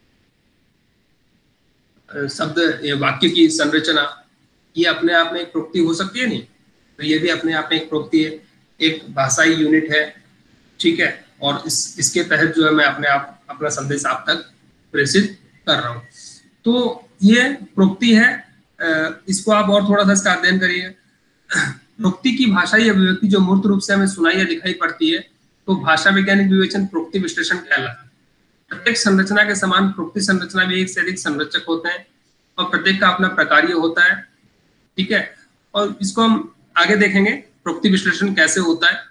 शब्द या वाक्य की संरचना, ये अपने आप में एक प्रोक्ति हो सकती है नहीं, तो ये भी अपने आप में एक प्रोक्ति है, एक भाषाई यूनिट है। ठीक है, और इस इसके तहत जो है मैं अपने आप अपना संदेश आप तक प्रेषित कर रहा हूं। तो ये प्रोक्ति है, इसको आप और थोड़ा सा इसका अध्ययन करिए। प्रोक्ति की भाषाई अभिव्यक्ति जो मूर्त रूप से हमें सुनाई या दिखाई पड़ती है, तो भाषा वैज्ञानिक विवेचन प्रोक्ति विश्लेषण कहलाता है। प्रत्येक संरचना के समान प्रोक्ति संरचना भी एक से अधिक संरचक होते हैं और प्रत्येक का अपना प्रकार्य होता है। ठीक है, और इसको हम आगे देखेंगे प्रोक्ति विश्लेषण कैसे होता है।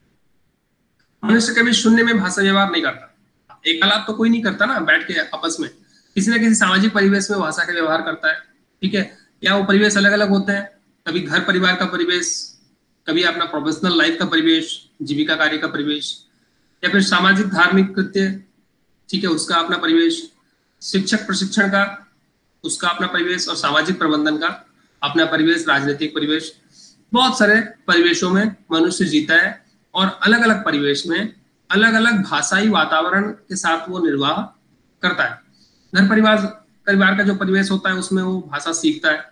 मनुष्य कभी शून्य में भाषा व्यवहार नहीं करता। एकालाप तो कोई नहीं करता ना, बैठ के आपस में किसी ना किसी सामाजिक परिवेश में भाषा का व्यवहार करता है। ठीक है, या वो परिवेश अलग अलग होते हैं, कभी घर परिवार का परिवेश, कभी अपना प्रोफेशनल लाइफ का परिवेश, जीविका कार्य का परिवेश, या फिर सामाजिक धार्मिक कृत्य, ठीक है, उसका अपना परिवेश, शिक्षक प्रशिक्षण का उसका अपना परिवेश और सामाजिक प्रबंधन का अपना परिवेश, राजनीतिक परिवेश। बहुत सारे परिवेशों में मनुष्य जीता है और अलग अलग परिवेश में अलग अलग भाषाई वातावरण के साथ वो निर्वाह करता है। घर परिवार परिवार का जो परिवेश होता है उसमें वो भाषा सीखता है।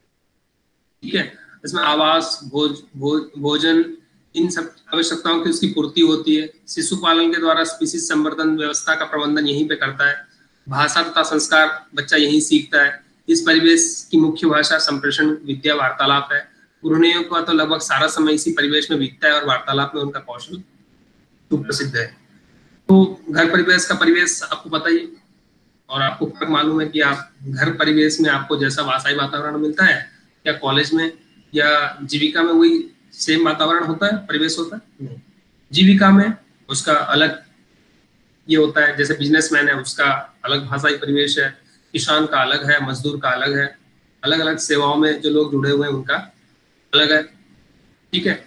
ठीक है, इसमें आवास, भोज, भोज, भोजन, इन सब आवश्यकताओं की उसकी पूर्ति होती है। शिशु पालन के द्वारा स्पीशीज संवर्धन व्यवस्था का प्रबंधन यहीं पे करता है। भाषा तथा संस्कार बच्चा यहीं सीखता है। इस परिवेश की मुख्य भाषा संप्रेषण विद्या वार्तालाप है। गृहिणियों का तो लगभग सारा समय इसी परिवेश में बीतता है और वार्तालाप में उनका कौशल सुप्रसिद्ध है। तो घर परिवेश का परिवेश आपको पता ही, और आपको फर्क मालूम है कि आप घर परिवेश में आपको जैसा भाषाई वातावरण मिलता है, क्या कॉलेज में या जीविका में वही सेम वातावरण होता है, परिवेश होता है? नहीं। जीविका में उसका अलग ये होता है, जैसे बिजनेसमैन है उसका अलग भाषाई परिवेश है, किसान का अलग है, मजदूर का अलग है, अलग अलग सेवाओं में जो लोग जुड़े हुए हैं उनका अलग है। ठीक है,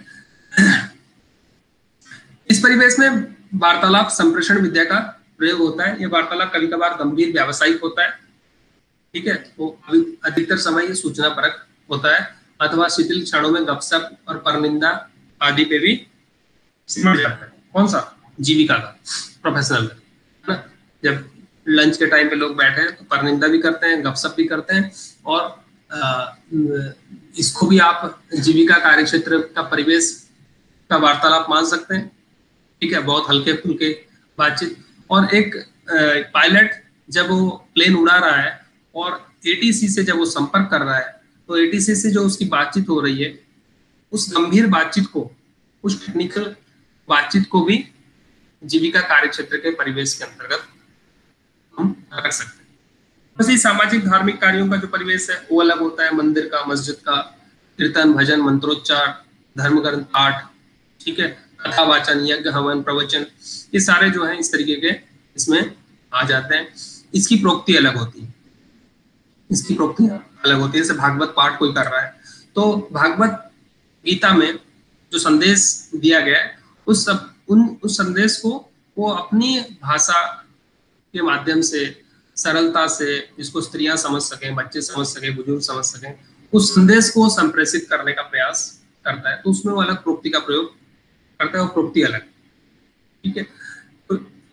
इस परिवेश में वार्तालाप संप्रेषण विद्या का प्रयोग होता है। यह वार्तालाप कभी कभार गंभीर व्यावसायिक होता है। ठीक है, तो अधिकतर समय ये सूचना परक होता है अथवा शिथिल क्षणों में गपशप और परनिंदा आदि पे भी सिमट जाता है। कौन सा? जीविका का, प्रोफेशनल का। जब लंच के टाइम पे लोग बैठे हैं तो परनिंदा भी करते हैं, गपशप भी करते हैं, और आ, इसको भी आप जीविका कार्य क्षेत्र का परिवेश का वार्तालाप मान सकते हैं। ठीक है, बहुत हल्के फुल्के बातचीत। और एक पायलट जब वो प्लेन उड़ा रहा है और एटीसी से जब वो संपर्क कर रहा है, तो एटीसी से जो उसकी बातचीत हो रही है, उस गंभीर बातचीत को, उस टेक्निकल बातचीत को भी जीविका कार्य क्षेत्र के परिवेश के अंतर्गत हम रख सकते हैं। वैसे सामाजिक धार्मिक कार्यों का जो परिवेश है वो अलग होता है। मंदिर का, मस्जिद का, कीर्तन, भजन, मंत्रोच्चार, धर्म ग्रंथ पाठ, ठीक है, कथा वाचन, यज्ञ, हवन, प्रवचन, ये सारे जो हैं इस तरीके के इसमें आ जाते हैं। इसकी प्रोक्ति अलग होती है, इसकी प्रोक्ति अलग होती है। जैसे भागवत पाठ कोई कर रहा है तो भागवत गीता में जो संदेश दिया गया है उस सब उन उस संदेश को वो अपनी भाषा के माध्यम से, सरलता से, जिसको स्त्रियां समझ सकें, बच्चे समझ सकें, बुजुर्ग समझ सकें, उस संदेश को संप्रेषित करने का प्रयास करता है। तो उसमें वो अलग प्रोक्ति का प्रयोग करता है, वो प्रोक्ति अलग। ठीक है, तो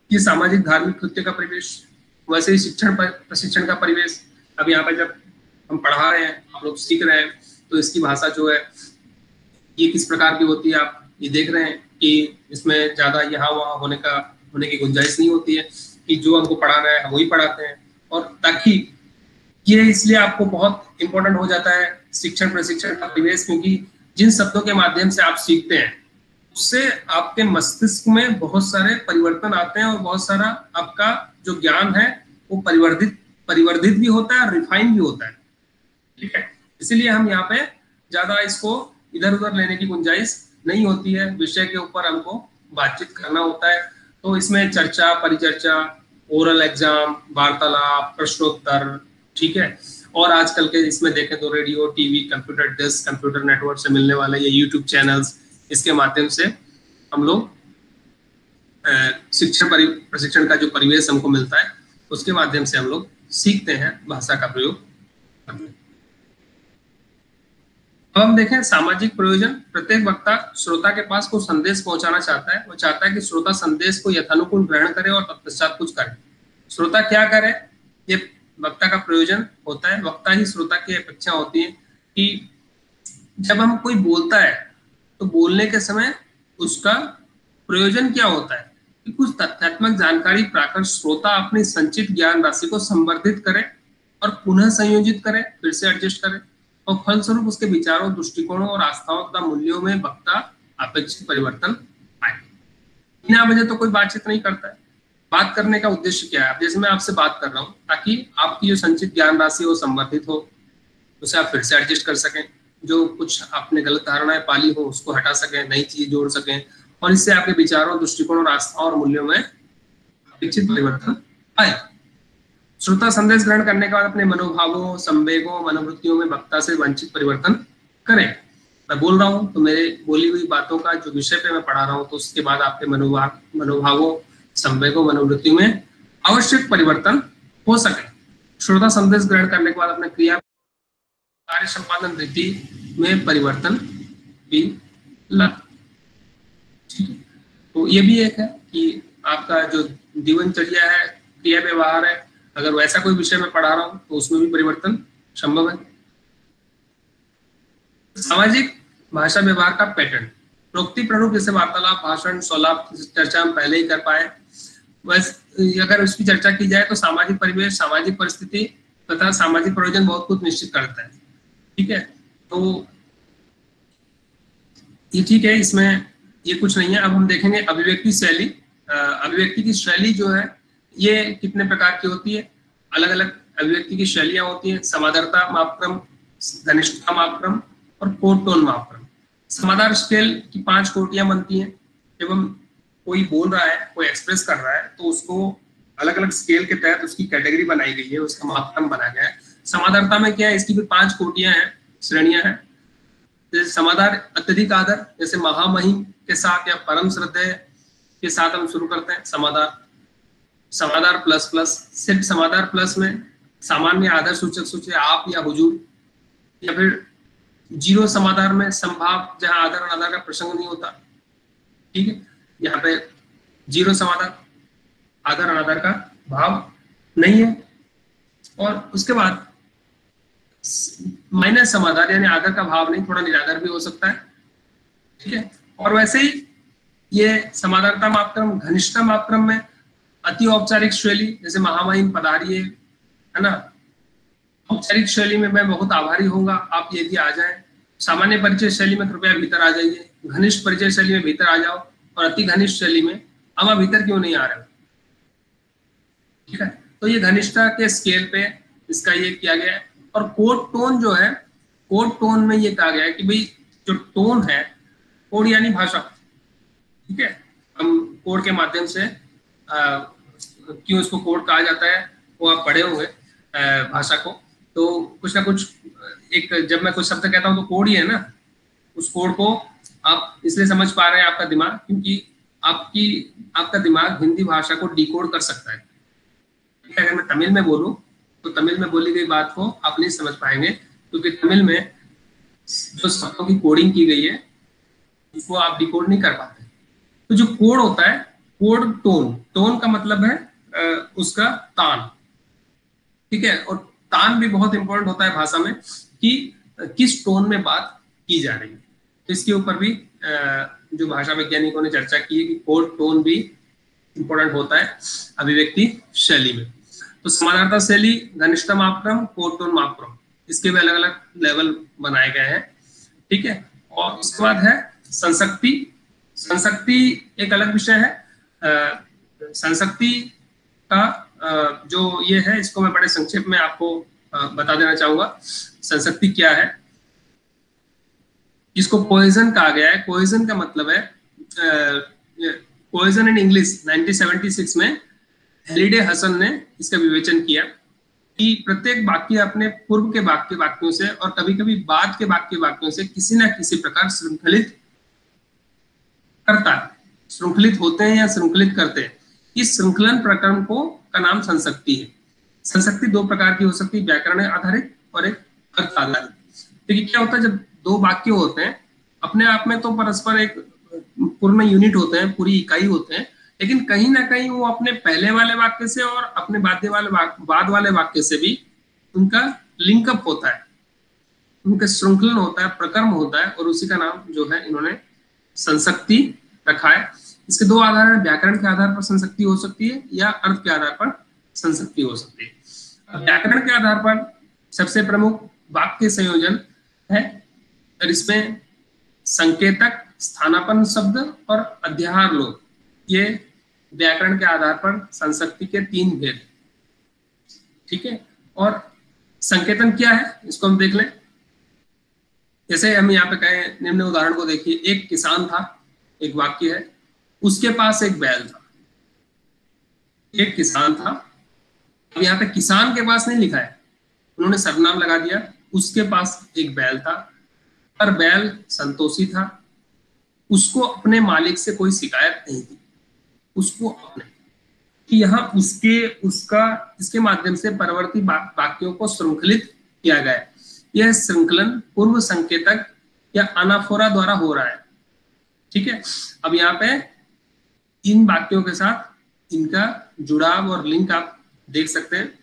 ये सामाजिक धार्मिक कृत्य का परिवेश, वैसे ही शिक्षण प्रशिक्षण का परिवेश। अब यहाँ पे जब हम पढ़ा रहे हैं, आप लोग सीख रहे हैं, तो इसकी भाषा जो है ये किस प्रकार की होती है, आप ये देख रहे हैं कि इसमें ज्यादा यहाँ वहाँ होने का होने की गुंजाइश नहीं होती है, कि जो हमको पढ़ा रहा है वही पढ़ाते हैं। और ताकि ये इसलिए आपको बहुत इंपॉर्टेंट हो जाता है शिक्षण प्रशिक्षण का परिवेश, क्योंकि जिन शब्दों के माध्यम से आप सीखते हैं उससे आपके मस्तिष्क में बहुत सारे परिवर्तन आते हैं और बहुत सारा आपका जो ज्ञान है वो परिवर्धित परिवर्धित भी होता है और रिफाइन भी होता है। ठीक है, इसीलिए हम यहाँ पे ज्यादा इसको इधर उधर लेने की गुंजाइश नहीं होती है, विषय के ऊपर हमको बातचीत करना होता है। तो इसमें चर्चा, परिचर्चा, ओरल एग्जाम, वार्तालाप, प्रश्नोत्तर, ठीक है। और आजकल के इसमें देखें तो radio, TV, computer desk, computer network से मिलने वाले ये यूट्यूब चैनल्स, इसके माध्यम से हम लोग शिक्षण प्रशिक्षण का जो परिवेश हमको मिलता है उसके माध्यम से हम लोग सीखते हैं भाषा का प्रयोग करते हैं। अब हम देखें सामाजिक प्रयोजन। प्रत्येक वक्ता श्रोता के पास कोई संदेश पहुंचाना चाहता है। वो चाहता है कि श्रोता संदेश को यथानुकूल ग्रहण करे और तत्पश्चात कुछ करे। श्रोता क्या करे, ये वक्ता का प्रयोजन होता है। वक्ता ही श्रोता की अपेक्षा होती है कि जब हम कोई बोलता है तो बोलने के समय उसका प्रयोजन क्या होता है कि कुछ तथ्यात्मक जानकारी पाकर श्रोता अपनी संचित ज्ञान राशि को संवर्धित करे और पुनः संयोजित करे, फिर से एडजस्ट करे, और फलस्वरूप उसके विचारों, दृष्टिकोणों और आस्थाओं तथा मूल्यों में वक्ता अपेक्षित परिवर्तन आए। बिना वजह तो कोई बातचीत नहीं करता है। बात करने का उद्देश्य क्या है? जैसे मैं आपसे बात कर रहा हूँ ताकि आपकी जो संचित ज्ञान राशि हो संवर्धित हो, उसे आप फिर से एडजस्ट कर सकें, जो कुछ आपने गलत धारणाएं पाली हो उसको हटा सकें, नई चीज जोड़ सकें, और इससे आपके विचारों, दृष्टिकोण और आस्थाओं और मूल्यों में अपेक्षित परिवर्तन आए। श्रोता संदेश ग्रहण करने के बाद अपने मनोभावों, संवेगों, मनोवृत्तियों में वक्ता से वांछित परिवर्तन करें। मैं बोल रहा हूँ तो मेरे बोली हुई बातों का जो विषय पे मैं पढ़ा रहा हूँ, तो उसके बाद आपके मनोभाव मनोभावों संवेगों, मनोवृत्तियों में आवश्यक परिवर्तन हो सके। श्रोता संदेश ग्रहण करने के बाद अपने क्रिया कार्य संपादन रीति में परिवर्तन भी ला। तो ये भी एक है कि आपका जो जीवनचर्या है, क्रिया व्यवहार है, अगर वैसा कोई विषय में पढ़ा रहा हूं तो उसमें भी परिवर्तन संभव है। सामाजिक भाषा व्यवहार का पैटर्न। प्रोक्ति प्रारूप जैसे वार्तालाप, भाषण, सौलाप, चर्चा हम पहले ही कर पाए। वैसे अगर उसकी चर्चा की जाए तो सामाजिक परिवेश, सामाजिक परिस्थिति तथा सामाजिक प्रयोजन बहुत कुछ निश्चित करता है। ठीक है, तो ये ठीक है, इसमें ये कुछ नहीं है। अब हम देखेंगे अभिव्यक्ति शैली। अभिव्यक्ति की शैली जो है ये कितने प्रकार की होती है। अलग अलग अभिव्यक्ति की शैलियां होती हैं। समादरता मापक्रम, घनिष्ठता मापक्रम और कोड टोन मापक्रम। समादार स्केल की पांच कोटियां बनती हैं। जब हम कोई बोल रहा है, कोई एक्सप्रेस कर रहा है, तो उसको अलग अलग स्केल के तहत उसकी कैटेगरी बनाई गई है, उसका मापक्रम बनाया गया है। समादारता में क्या है, इसकी भी पांच कोटियां हैं, श्रेणियां हैं। जैसे समादार अत्यधिक आदर, जैसे महामहिम के साथ या परम श्रद्धेय के साथ हम शुरू करते हैं समादार। समादार प्लस प्लस, सिर्फ समादार प्लस में सामान्य आदर सूचक सूचक आप या हुजूर, या फिर जीरो समादार में संभाव, जहां आदर और अनादर का प्रसंग नहीं होता। ठीक है, यहाँ पे जीरो समादार, आदर अनादर का भाव नहीं है। और उसके बाद माइनस समादार, यानी आदर का भाव नहीं, थोड़ा निरादर भी हो सकता है। ठीक है, और वैसे ही ये समादारता मापक्रम, घनिष्ठता मापक्रम में अति औपचारिक शैली, जैसे महामहिम पधारिए, है ना। औपचारिक शैली में मैं बहुत आभारी होऊंगा आप यदि आ जाएं। सामान्य परिचय शैली में कृपया भीतर आ जाइए। घनिष्ठ परिचय शैली में भीतर आ जाओ। और अति घनिष्ठ शैली में अब आप भीतर क्यों नहीं आ रहे हो। ठीक है, तो ये घनिष्ठता के स्केल पे इसका ये किया गया है। और कोड टोन जो है, कोड टोन में ये कहा गया है कि भाई जो टोन है, कोड यानी भाषा। ठीक है, हम कोड के माध्यम से आ, क्यों इसको कोड कहा जाता है वो आप पढ़े हुए भाषा को, तो कुछ ना कुछ एक, जब मैं कुछ शब्द कहता हूँ तो कोड ही है ना। उस कोड को आप इसलिए समझ पा रहे हैं, आपका दिमाग, क्योंकि आपकी आपका दिमाग हिंदी भाषा को डिकोड कर सकता है। अगर मैं तमिल में बोलूं तो तमिल में बोली गई बात को आप नहीं समझ पाएंगे, क्योंकि तमिल में जो शब्दों की कोडिंग की गई है उसको आप डिकोड नहीं कर पाते। तो जो कोड होता है कोड टोन, टोन का मतलब है आ, उसका तान, ठीक है। और तान भी बहुत इंपॉर्टेंट होता है भाषा में कि किस टोन में बात की जा रही है। तो इसके ऊपर भी जो भाषा वैज्ञानिकों ने चर्चा की है कि कोड टोन भी इंपॉर्टेंट होता है अभिव्यक्ति शैली में। तो समानार्थक शैली, घनिष्ठता मापक्रम, कोड टोन मापक्रम, इसके भी अलग अलग लेवल बनाए गए हैं, ठीक है। और उसके बाद है संशक्ति। संशक्ति एक अलग विषय है। संशक्ति का जो ये है, इसको मैं बड़े संक्षेप में आपको बता देना चाहूंगा। संशक्ति क्या है? इसको कोहेजन कहा गया है। कोहेजन का मतलब है, cohesion in English nineteen seventy six में हेलिडे हसन ने इसका विवेचन किया कि प्रत्येक वाक्य अपने पूर्व के वाक्य वाक्यों से और कभी कभी बाद के वाक्य वाक्यों से किसी न किसी प्रकार श्रृंखलित करता है, श्रृंखलित होते हैं या श्रृंखलित करते हैं। इस श्रृंखलन प्रक्रम को का नाम संशक्ति है। संशक्ति दो प्रकार की हो सकती है, व्याकरण आधारित और एक अर्थ आधारित। देखिए क्या होता है, जब दो वाक्य होते हैं अपने आप में तो परस्पर एक पूर्ण यूनिट होते हैं, पूरी इकाई होते हैं, लेकिन कहीं ना कहीं वो अपने पहले वाले वाक्य से और अपने बाद वाले बाद वाले वाक्य से भी उनका लिंकअप होता है, उनका श्रृंखलन होता है, प्रक्रम होता है, और उसी का नाम जो है इन्होंने संशक्ति रखा है। इसके दो आधार हैं, व्याकरण के आधार पर संशक्ति हो सकती है या अर्थ के आधार पर संशक्ति हो सकती है। व्याकरण के आधार पर सबसे प्रमुख वाक्य संयोजन है, और इसमें संकेतक, स्थानापन्न शब्द और अध्याहार लोप, ये व्याकरण के आधार पर संशक्ति के तीन भेद, ठीक है। और संकेतन क्या है इसको हम देख लें। जैसे हम यहाँ पे कहें, निम्न उदाहरण को देखिए, एक किसान था, एक वाक्य है, उसके पास एक बैल था। एक किसान था, अब यहाँ पे किसान के पास नहीं लिखा है, उन्होंने सर्वनाम लगा दिया, उसके पास एक बैल था, पर बैल संतोषी था, उसको अपने मालिक से कोई शिकायत नहीं थी, उसको अपने कि यहाँ उसके उसका इसके माध्यम से परवर्ती वाक्यों को श्रृंखलित किया गया है। यह श्रृंखलन पूर्व संकेतक या अनाफोरा द्वारा हो रहा है, ठीक है। अब यहाँ पे इन वाक्यों के साथ इनका जुड़ाव और लिंक आप देख सकते हैं।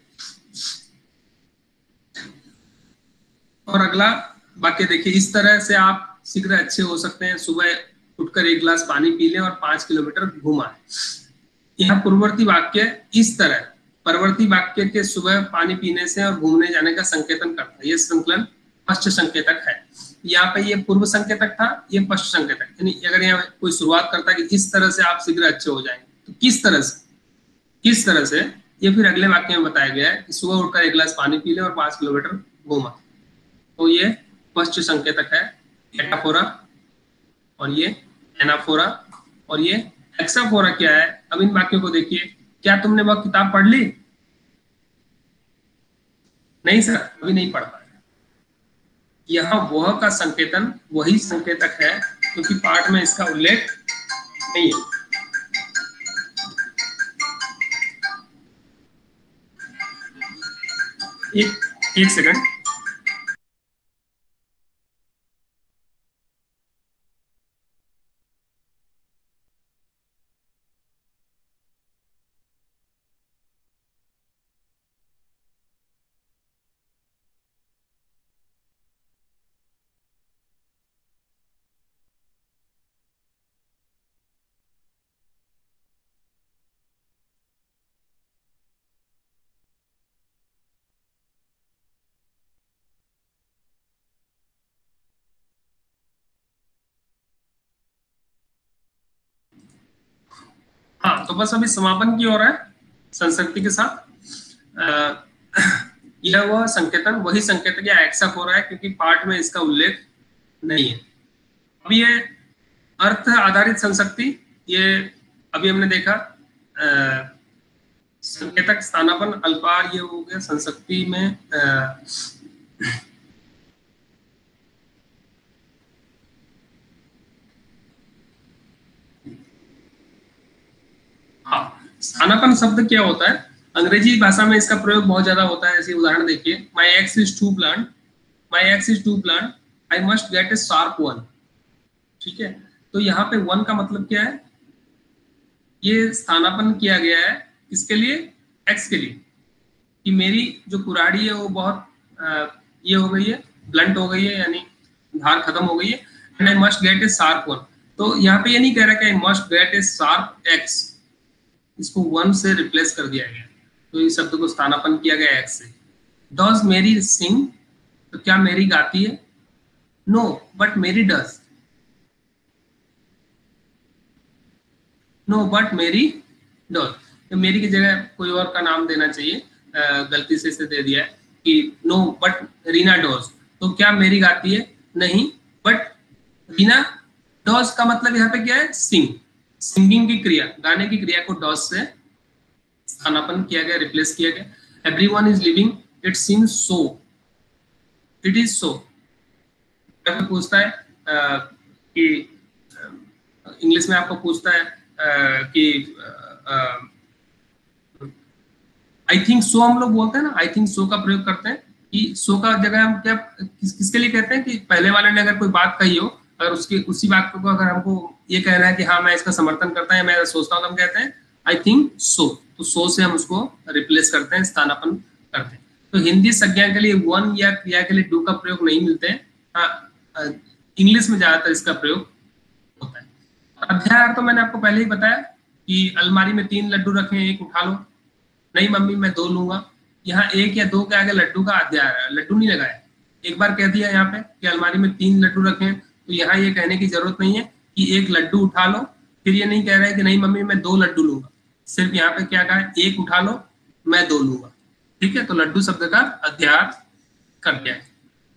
और अगला वाक्य देखिए, इस तरह से आप शीघ्र अच्छे हो सकते हैं, सुबह उठकर एक गिलास पानी पी लें और पांच किलोमीटर घूम आए। यह पूर्ववर्ती वाक्य इस तरह परवर्ती वाक्य के सुबह पानी पीने से और घूमने जाने का संकेतन करता है। यह श्रृंखलन पश्च संकेतक है। यहाँ पे ये पूर्व संकेतक था, ये पश्च संकेतक, यानी अगर यहाँ कोई शुरुआत करता है कि इस तरह से आप शीघ्र अच्छे हो जाएंगे, तो किस तरह से किस तरह से ये फिर अगले वाक्य में बताया गया है कि सुबह उठकर एक गिलास पानी पी ले और पांच किलोमीटर घूमा। तो ये पश्च संकेतक है, मेटाफोरा, और ये एनाफोरा, और ये हेक्साफोरा क्या है। अब इन वाक्यों को देखिए, क्या तुमने वह किताब पढ़ ली? नहीं सर, अभी नहीं पढ़ पाया। यहाँ वह का संकेतन वही संकेतक है क्योंकि पाठ में इसका उल्लेख नहीं है। एक एक सेकंड, हाँ तो बस अभी समापन की ओर है संशक्ति के साथ। आ, यह वह संकेतन वही संकेतक या एक्सअप हो रहा है क्योंकि पाठ में इसका उल्लेख नहीं है। अब ये अर्थ आधारित संशक्ति, ये अभी हमने देखा आ, संकेतक, स्थानापन्न, अल्पार, ये हो गया संशक्ति में। आ, हाँ, स्थानापन्न शब्द क्या होता है? अंग्रेजी भाषा में इसका प्रयोग बहुत ज्यादा होता है। ऐसे उदाहरण देखिए, my axe is too blunt, my axe is too blunt, I must get a sharp one, ठीक है। तो यहाँ पे वन का मतलब क्या है? ये स्थानापन्न किया गया है किसके लिए, एक्स के लिए, कि मेरी जो कुराड़ी है वो बहुत आ, ये हो गई है, ब्लंट हो गई है, यानी धार खत्म हो गई है, and I must get a sharp one. तो यहाँ पे ये नहीं कह रहा कि I must get a sharp axe, इसको वन से रिप्लेस कर दिया गया, तो इस शब्द को स्थानापन्न किया गया एक्स से। डज मेरी सिंग, तो क्या मेरी गाती है, no but Mary does, no but Mary does, तो मेरी की जगह कोई और का नाम देना चाहिए, आ, गलती से इसे दे दिया है कि नो बट रीना डॉज, तो क्या मेरी गाती है, नहीं बट रीना डॉज का मतलब यहाँ पे क्या है, सिंग, सिंगिंग की क्रिया, गाने की क्रिया को डॉज से स्थानापन्न किया गया, रिप्लेस किया गया। Everyone is living it seems so, it is so, पूछता है आ, कि इंग्लिश में आपको पूछता है आ, कि आई थिंक सो हम लोग बोलते हैं ना, आई थिंक सो का प्रयोग करते हैं, कि सो का जगह हम क्या किस, किसके लिए कहते हैं कि पहले वाले ने अगर कोई बात कही हो, अगर उसके उसी बात को अगर हमको ये कहना है कि हाँ मैं इसका समर्थन करता है, मैं सोचता हूँ, तो हम कहते हैं आई थिंक सो, तो सो से हम उसको रिप्लेस करते हैं, स्थानापन्न करते हैं। तो हिंदी संज्ञा के लिए वन या क्रिया के लिए डू का प्रयोग नहीं मिलते हैं, हाँ इंग्लिश में ज्यादातर इसका प्रयोग होता है। अध्याय तो मैंने आपको पहले ही बताया कि अलमारी में तीन लड्डू रखे हैं, एक उठा लो, नहीं मम्मी मैं दो लूंगा, यहाँ एक या दो के आगे लड्डू का अध्याय है, लड्डू नहीं लगाया, एक बार कह दिया यहाँ पे कि अलमारी में तीन लड्डू रखे हैं, तो यहाँ ये कहने की जरूरत नहीं है कि एक लड्डू उठा लो, फिर ये नहीं कह रहा है कि नहीं मम्मी मैं दो लड्डू लूंगा, सिर्फ यहाँ पे क्या कहा है, एक उठा लो मैं दो लूंगा, ठीक है, तो लड्डू शब्द का अध्याय कर दिया है।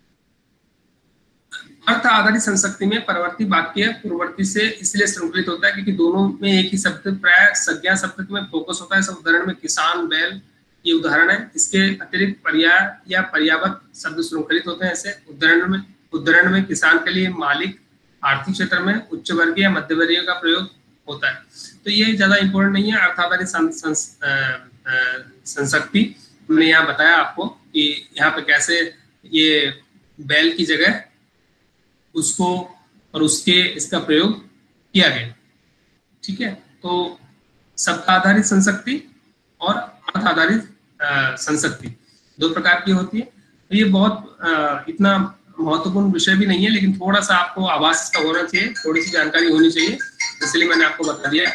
अर्थ आधारित संशक्ति में परवर्ती वाक्य पूर्ववर्ती से इसलिए श्रृंखलित होता है क्योंकि दोनों में एक ही शब्द प्राय संज्ञा शब्द में फोकस होता है। सब उदाहरण में किसान, बैल ये उदाहरण है, इसके अतिरिक्त पर्याय या पर्यावत शब्द श्रृंखलित होते हैं। ऐसे उदाहरण में उदाहरण में किसान के लिए मालिक, आर्थिक क्षेत्र में उच्च वर्गीय या मध्य वर्गीय का प्रयोग होता है। तो ये ज्यादा इंपॉर्टेंट नहीं है। अर्थ आधारित संशक्ति मैंने यहाँ बताया आपको कि यहाँ पे कैसे ये बैल की जगह उसको और उसके इसका प्रयोग किया गया, ठीक है। तो शब्द आधारित संशक्ति और अर्थ आधारित संशक्ति दो प्रकार की होती है। तो ये बहुत आ, इतना महत्वपूर्ण विषय भी नहीं है, लेकिन थोड़ा सा आपको आभास इसका होना चाहिए, थोड़ी सी जानकारी होनी चाहिए, इसलिए मैंने आपको बता दिया।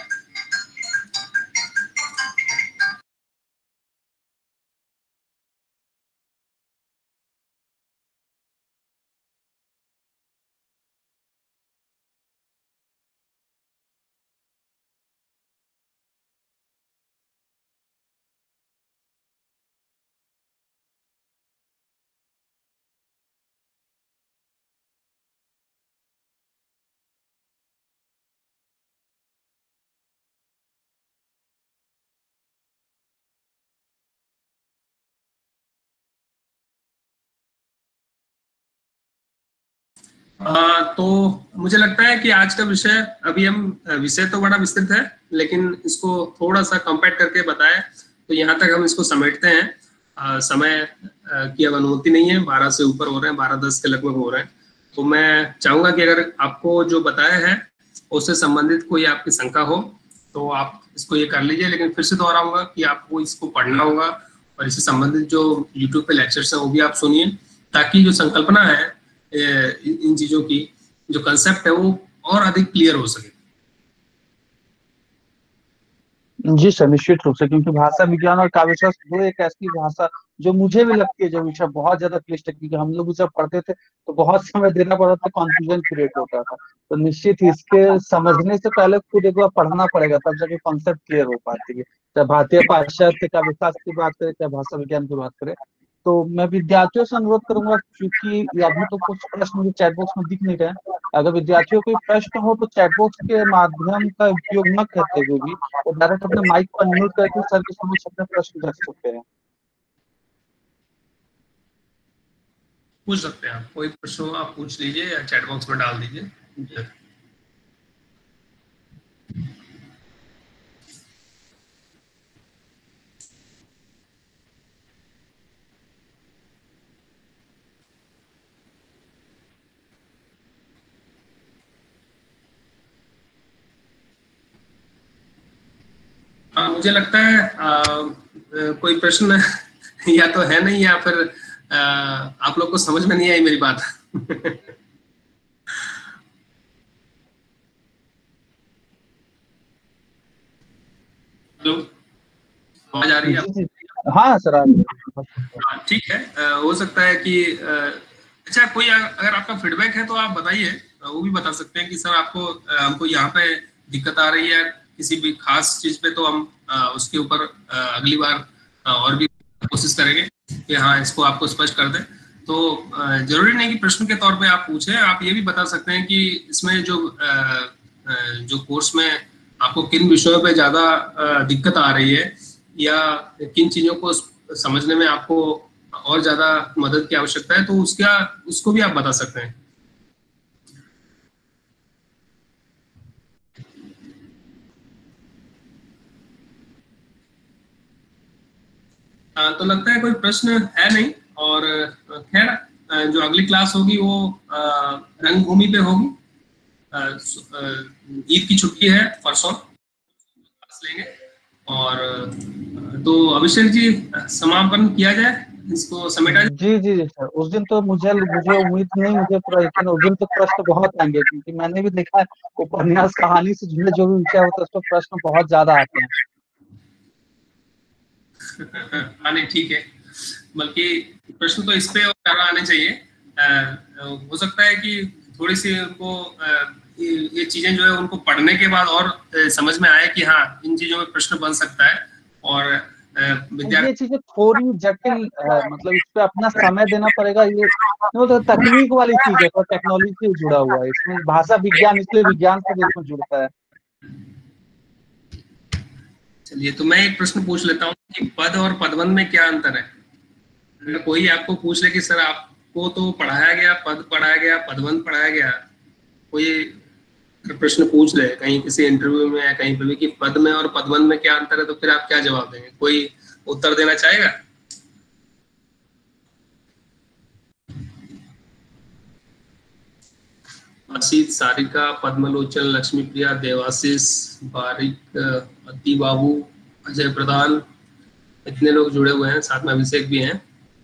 आ, तो मुझे लगता है कि आज का विषय, अभी हम विषय तो बड़ा विस्तृत है, लेकिन इसको थोड़ा सा कंपैक्ट करके बताएं तो यहाँ तक हम इसको समेटते हैं। आ, समय आ, की अब अनुमति नहीं है, बारह से ऊपर हो रहे हैं, बारह दस के लगभग हो रहे हैं। तो मैं चाहूंगा कि अगर आपको जो बताया है उससे संबंधित कोई आपकी शंका हो तो आप इसको ये कर लीजिए, लेकिन फिर से दोहराऊंगा कि आपको इसको पढ़ना होगा और इससे संबंधित जो यूट्यूब पे लेक्चर्स हैं वो भी आप सुनिए, ताकि जो संकल्पना है इन चीजों की, जो कंसेप्ट है वो और अधिक क्लियर हो सके। जी सर, निश्चित रूप से, क्योंकि भाषा विज्ञान और काव्य शास्त्र वो एक ऐसी भाषा जो मुझे भी लगती है जो विषय बहुत ज्यादा क्लिष्ट है, क्योंकि हम लोग जब पढ़ते थे तो बहुत समय देना पड़ता था, कॉन्फ्यूजन क्रिएट होता था। तो निश्चित ही इसके समझने से पहले खुद एक बार पढ़ना पड़ेगा, तब जाके कॉन्सेप्ट क्लियर हो पाती है। चाहे भारतीय पाश्चात्य काव्य शास्त्र की बात करें, चाहे भाषा विज्ञान की बात करें। तो मैं विद्यार्थियों से अनुरोध करूंगा, क्योंकि अभी तो कुछ प्रश्न मुझे चैट बॉक्स में दिख नहीं रहे हैं। अगर विद्यार्थियों को कोई प्रश्न हो तो चैट बॉक्स के माध्यम का उपयोग न करते हुए भी वो डायरेक्ट अपने माइक पर म्यूट करके सर के समक्ष अपने प्रश्न रख सकते हैं। पूछ सकते हैं, आप कोई प्रश्न हो आप पूछ लीजिए या चैट बॉक्स में डाल दीजिए। मुझे लगता है आ, कोई प्रश्न या तो है नहीं या फिर आ, आप लोग को समझ में नहीं आई मेरी बात। हेलो, आवाज आ रही है? हाँ सर, आ रही है। ठीक है, हो सकता है कि अच्छा कोई अगर आपका फीडबैक है तो आप बताइए, वो भी बता सकते हैं कि सर आपको हमको यहाँ पे दिक्कत आ रही है किसी भी खास चीज पे, तो हम उसके ऊपर अगली बार और भी कोशिश करेंगे कि हाँ इसको आपको स्पष्ट कर दें। तो जरूरी नहीं कि प्रश्न के तौर पे आप पूछें, आप ये भी बता सकते हैं कि इसमें जो जो कोर्स में आपको किन विषयों पे ज्यादा दिक्कत आ रही है या किन चीजों को समझने में आपको और ज्यादा मदद की आवश्यकता है, तो उसका उसको भी आप बता सकते हैं। आ, तो लगता है कोई प्रश्न है नहीं, और खैर जो अगली क्लास होगी वो रंगभूमि पे होगी। ईद की छुट्टी है, परसों क्लास लेंगे। और तो अभिषेक जी समापन किया जाए, इसको समेटा जाए। जी जी सर, उस दिन तो मुझे मुझे उम्मीद नहीं, मुझे पूरा यकीन, उस दिन तो प्रश्न बहुत आएंगे, क्योंकि मैंने भी देखा है उपन्यास कहानी से जुड़े जो भी विषय होता है उस पर प्रश्न बहुत ज्यादा आते हैं। हाँ नहीं ठीक है, बल्कि प्रश्न तो इस पे और ज्यादा आने चाहिए। आ, हो सकता है कि थोड़ी सी उनको ये, ये चीजें जो है उनको पढ़ने के बाद और समझ में आए कि हाँ इन चीजों में प्रश्न बन सकता है। और ये चीजें थोड़ी जटिल है, मतलब इस पे अपना समय देना पड़ेगा। ये तो तकनीक वाली चीज है, तो टेक्नोलॉजी से जुड़ा हुआ है, इसमें भाषा विज्ञान, इसलिए विज्ञान से इसमें जुड़ता है। चलिए, तो मैं एक प्रश्न पूछ लेता हूँ कि पद और पदबंध में क्या अंतर है? अगर कोई आपको पूछ ले कि सर आपको तो पढ़ाया गया, पद पढ़ाया गया, पदबंध पढ़ाया गया, कोई प्रश्न पूछ ले कहीं किसी इंटरव्यू में या कहीं पे भी कि पद में और पदबंध में क्या अंतर है, तो फिर आप क्या जवाब देंगे? कोई उत्तर देना चाहेगा? असित, सारिका, पद्मलोचन, लक्ष्मी प्रिया, देवाशीष, बारिक, अति बाबू, अजय प्रधान, इतने लोग जुड़े हुए हैं, साथ में अभिषेक भी हैं।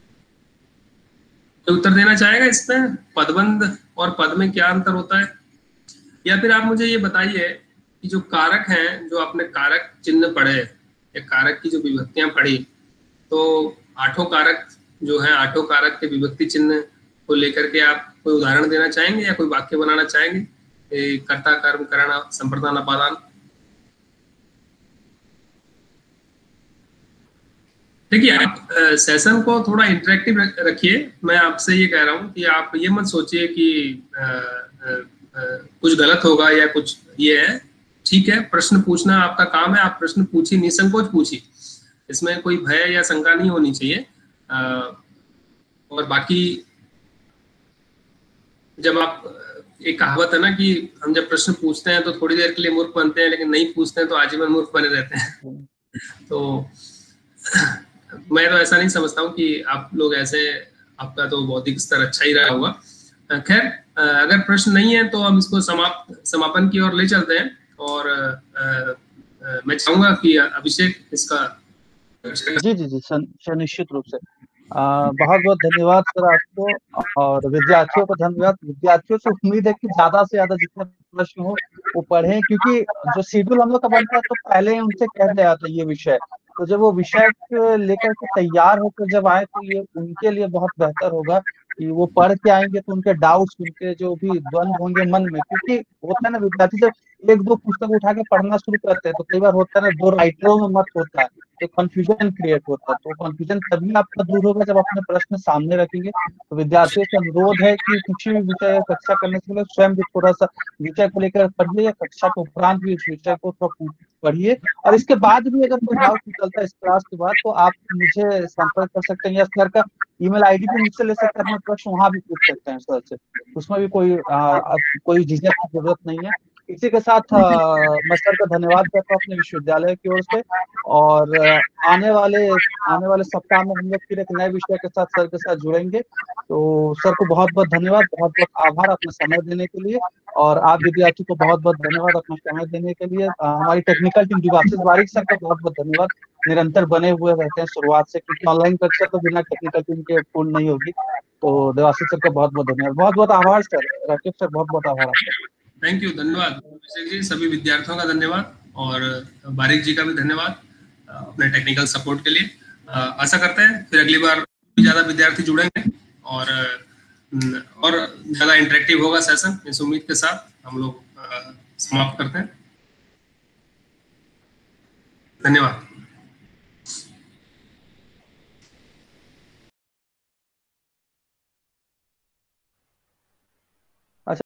तो उत्तर देना चाहेगा इसमें पदबंध और पद में क्या अंतर होता है? या फिर आप मुझे ये बताइए कि जो कारक हैं, जो आपने कारक चिन्ह पढ़े या कारक की जो विभक्तियां पढ़ी, तो आठों कारक जो हैं, आठों कारक के विभक्ति चिन्ह को लेकर के आप कोई उदाहरण देना चाहेंगे या कोई वाक्य बनाना चाहेंगे? कर्ता, कर्म, करण, संप्रदान, अपादान। देखिए, आप सेशन को थोड़ा इंटरेक्टिव रखिए। मैं आपसे ये कह रहा हूँ कि आप ये मत सोचिए कि आ, आ, आ, कुछ गलत होगा या कुछ ये है। ठीक है, प्रश्न पूछना आपका काम है, आप प्रश्न पूछिए, निसंकोच पूछिए, इसमें कोई भय या शंका नहीं होनी चाहिए। आ, और बाकी जब आप, एक कहावत है ना कि हम जब प्रश्न पूछते हैं तो थोड़ी देर के लिए मूर्ख बनते हैं, लेकिन नहीं पूछते हैं तो आजीवन मूर्ख बने रहते हैं। तो मैं तो ऐसा नहीं समझता हूँ कि आप लोग ऐसे, आपका तो बौद्धिक स्तर अच्छा ही रहा होगा। खैर, अगर प्रश्न नहीं है तो हम इसको समाप्त समापन की ओर ले चलते हैं। और आ, आ, मैं चाहूंगा कि अभिषेक इसका। जी जी जी निश्चित रूप से आ, बहुत बहुत धन्यवाद सर आपको, और विद्यार्थियों को धन्यवाद। विद्यार्थियों से उम्मीद है कि ज्यादा से ज्यादा जितने प्रश्न हो वो पढ़ें, क्योंकि जो शेड्यूल हम लोग का बनता है तो पहले उनसे कह दिया था ये विषय, तो जब वो विषय लेकर के तैयार होकर जब आए तो ये उनके लिए बहुत बेहतर होगा कि वो पढ़ के आएंगे तो उनके डाउट्स, उनके जो भी द्वंद्व होंगे मन में, क्योंकि होता है ना विद्यार्थी जब एक दो पुस्तक उठा के पढ़ना शुरू करते हैं तो कई बार होता है ना दो राइटरों में मत होता है, तो कंफ्यूजन क्रिएट होता है। तो कंफ्यूजन तभी आपका दूर होगा जब अपने प्रश्न सामने रखेंगे। तो विद्यार्थियों से अनुरोध है कि किसी भी विषय कक्षा करने से पहले स्वयं भी थोड़ा सा विषय को लेकर पढ़िए, या कक्षा के उपरांत भी उस विषय को थोड़ा पढ़िए, और इसके बाद भी अगर कोई डाउट निकलता है इस क्लास के बाद तो आप मुझे संपर्क कर सकते हैं, या सर का ईमेल आईडी भी मुझसे ले सकते हैं, अपना प्रश्न वहां भी पूछ सकते हैं सर से, उसमें भी कोई आ, कोई झिझक की जरूरत नहीं है। इसी के साथ मैं सर का धन्यवाद करता हूँ अपने विश्वविद्यालय की ओर से, और आने वाले आने वाले सप्ताह में हम लोग फिर एक नए विषय के साथ सर के साथ जुड़ेंगे। तो सर को बहुत बहुत धन्यवाद, बहुत बहुत आभार अपना समय देने के लिए, और आप विद्यार्थी को बहुत बहुत धन्यवाद अपना समय देने के लिए। हमारी technical team Debashish Barik sir का बहुत बहुत धन्यवाद, निरंतर बने हुए रहते हैं शुरुआत से, क्योंकि ऑनलाइन कक्षा तो बिना टेक्निकल टीम के पूर्ण नहीं होगी। तो देवाशीष सर का बहुत बहुत धन्यवाद, बहुत बहुत आभार सर। राकेश सर बहुत बहुत आभार आपका। थैंक यू, धन्यवाद अभिषेक जी, सभी विद्यार्थियों का धन्यवाद, और बारिक जी का भी धन्यवाद अपने टेक्निकल सपोर्ट के लिए। आशा करते हैं फिर अगली बार ज्यादा विद्यार्थी जुड़ेंगे और और ज्यादा इंटरेक्टिव होगा सेशन। इस उम्मीद के साथ हम लोग समाप्त करते हैं। धन्यवाद।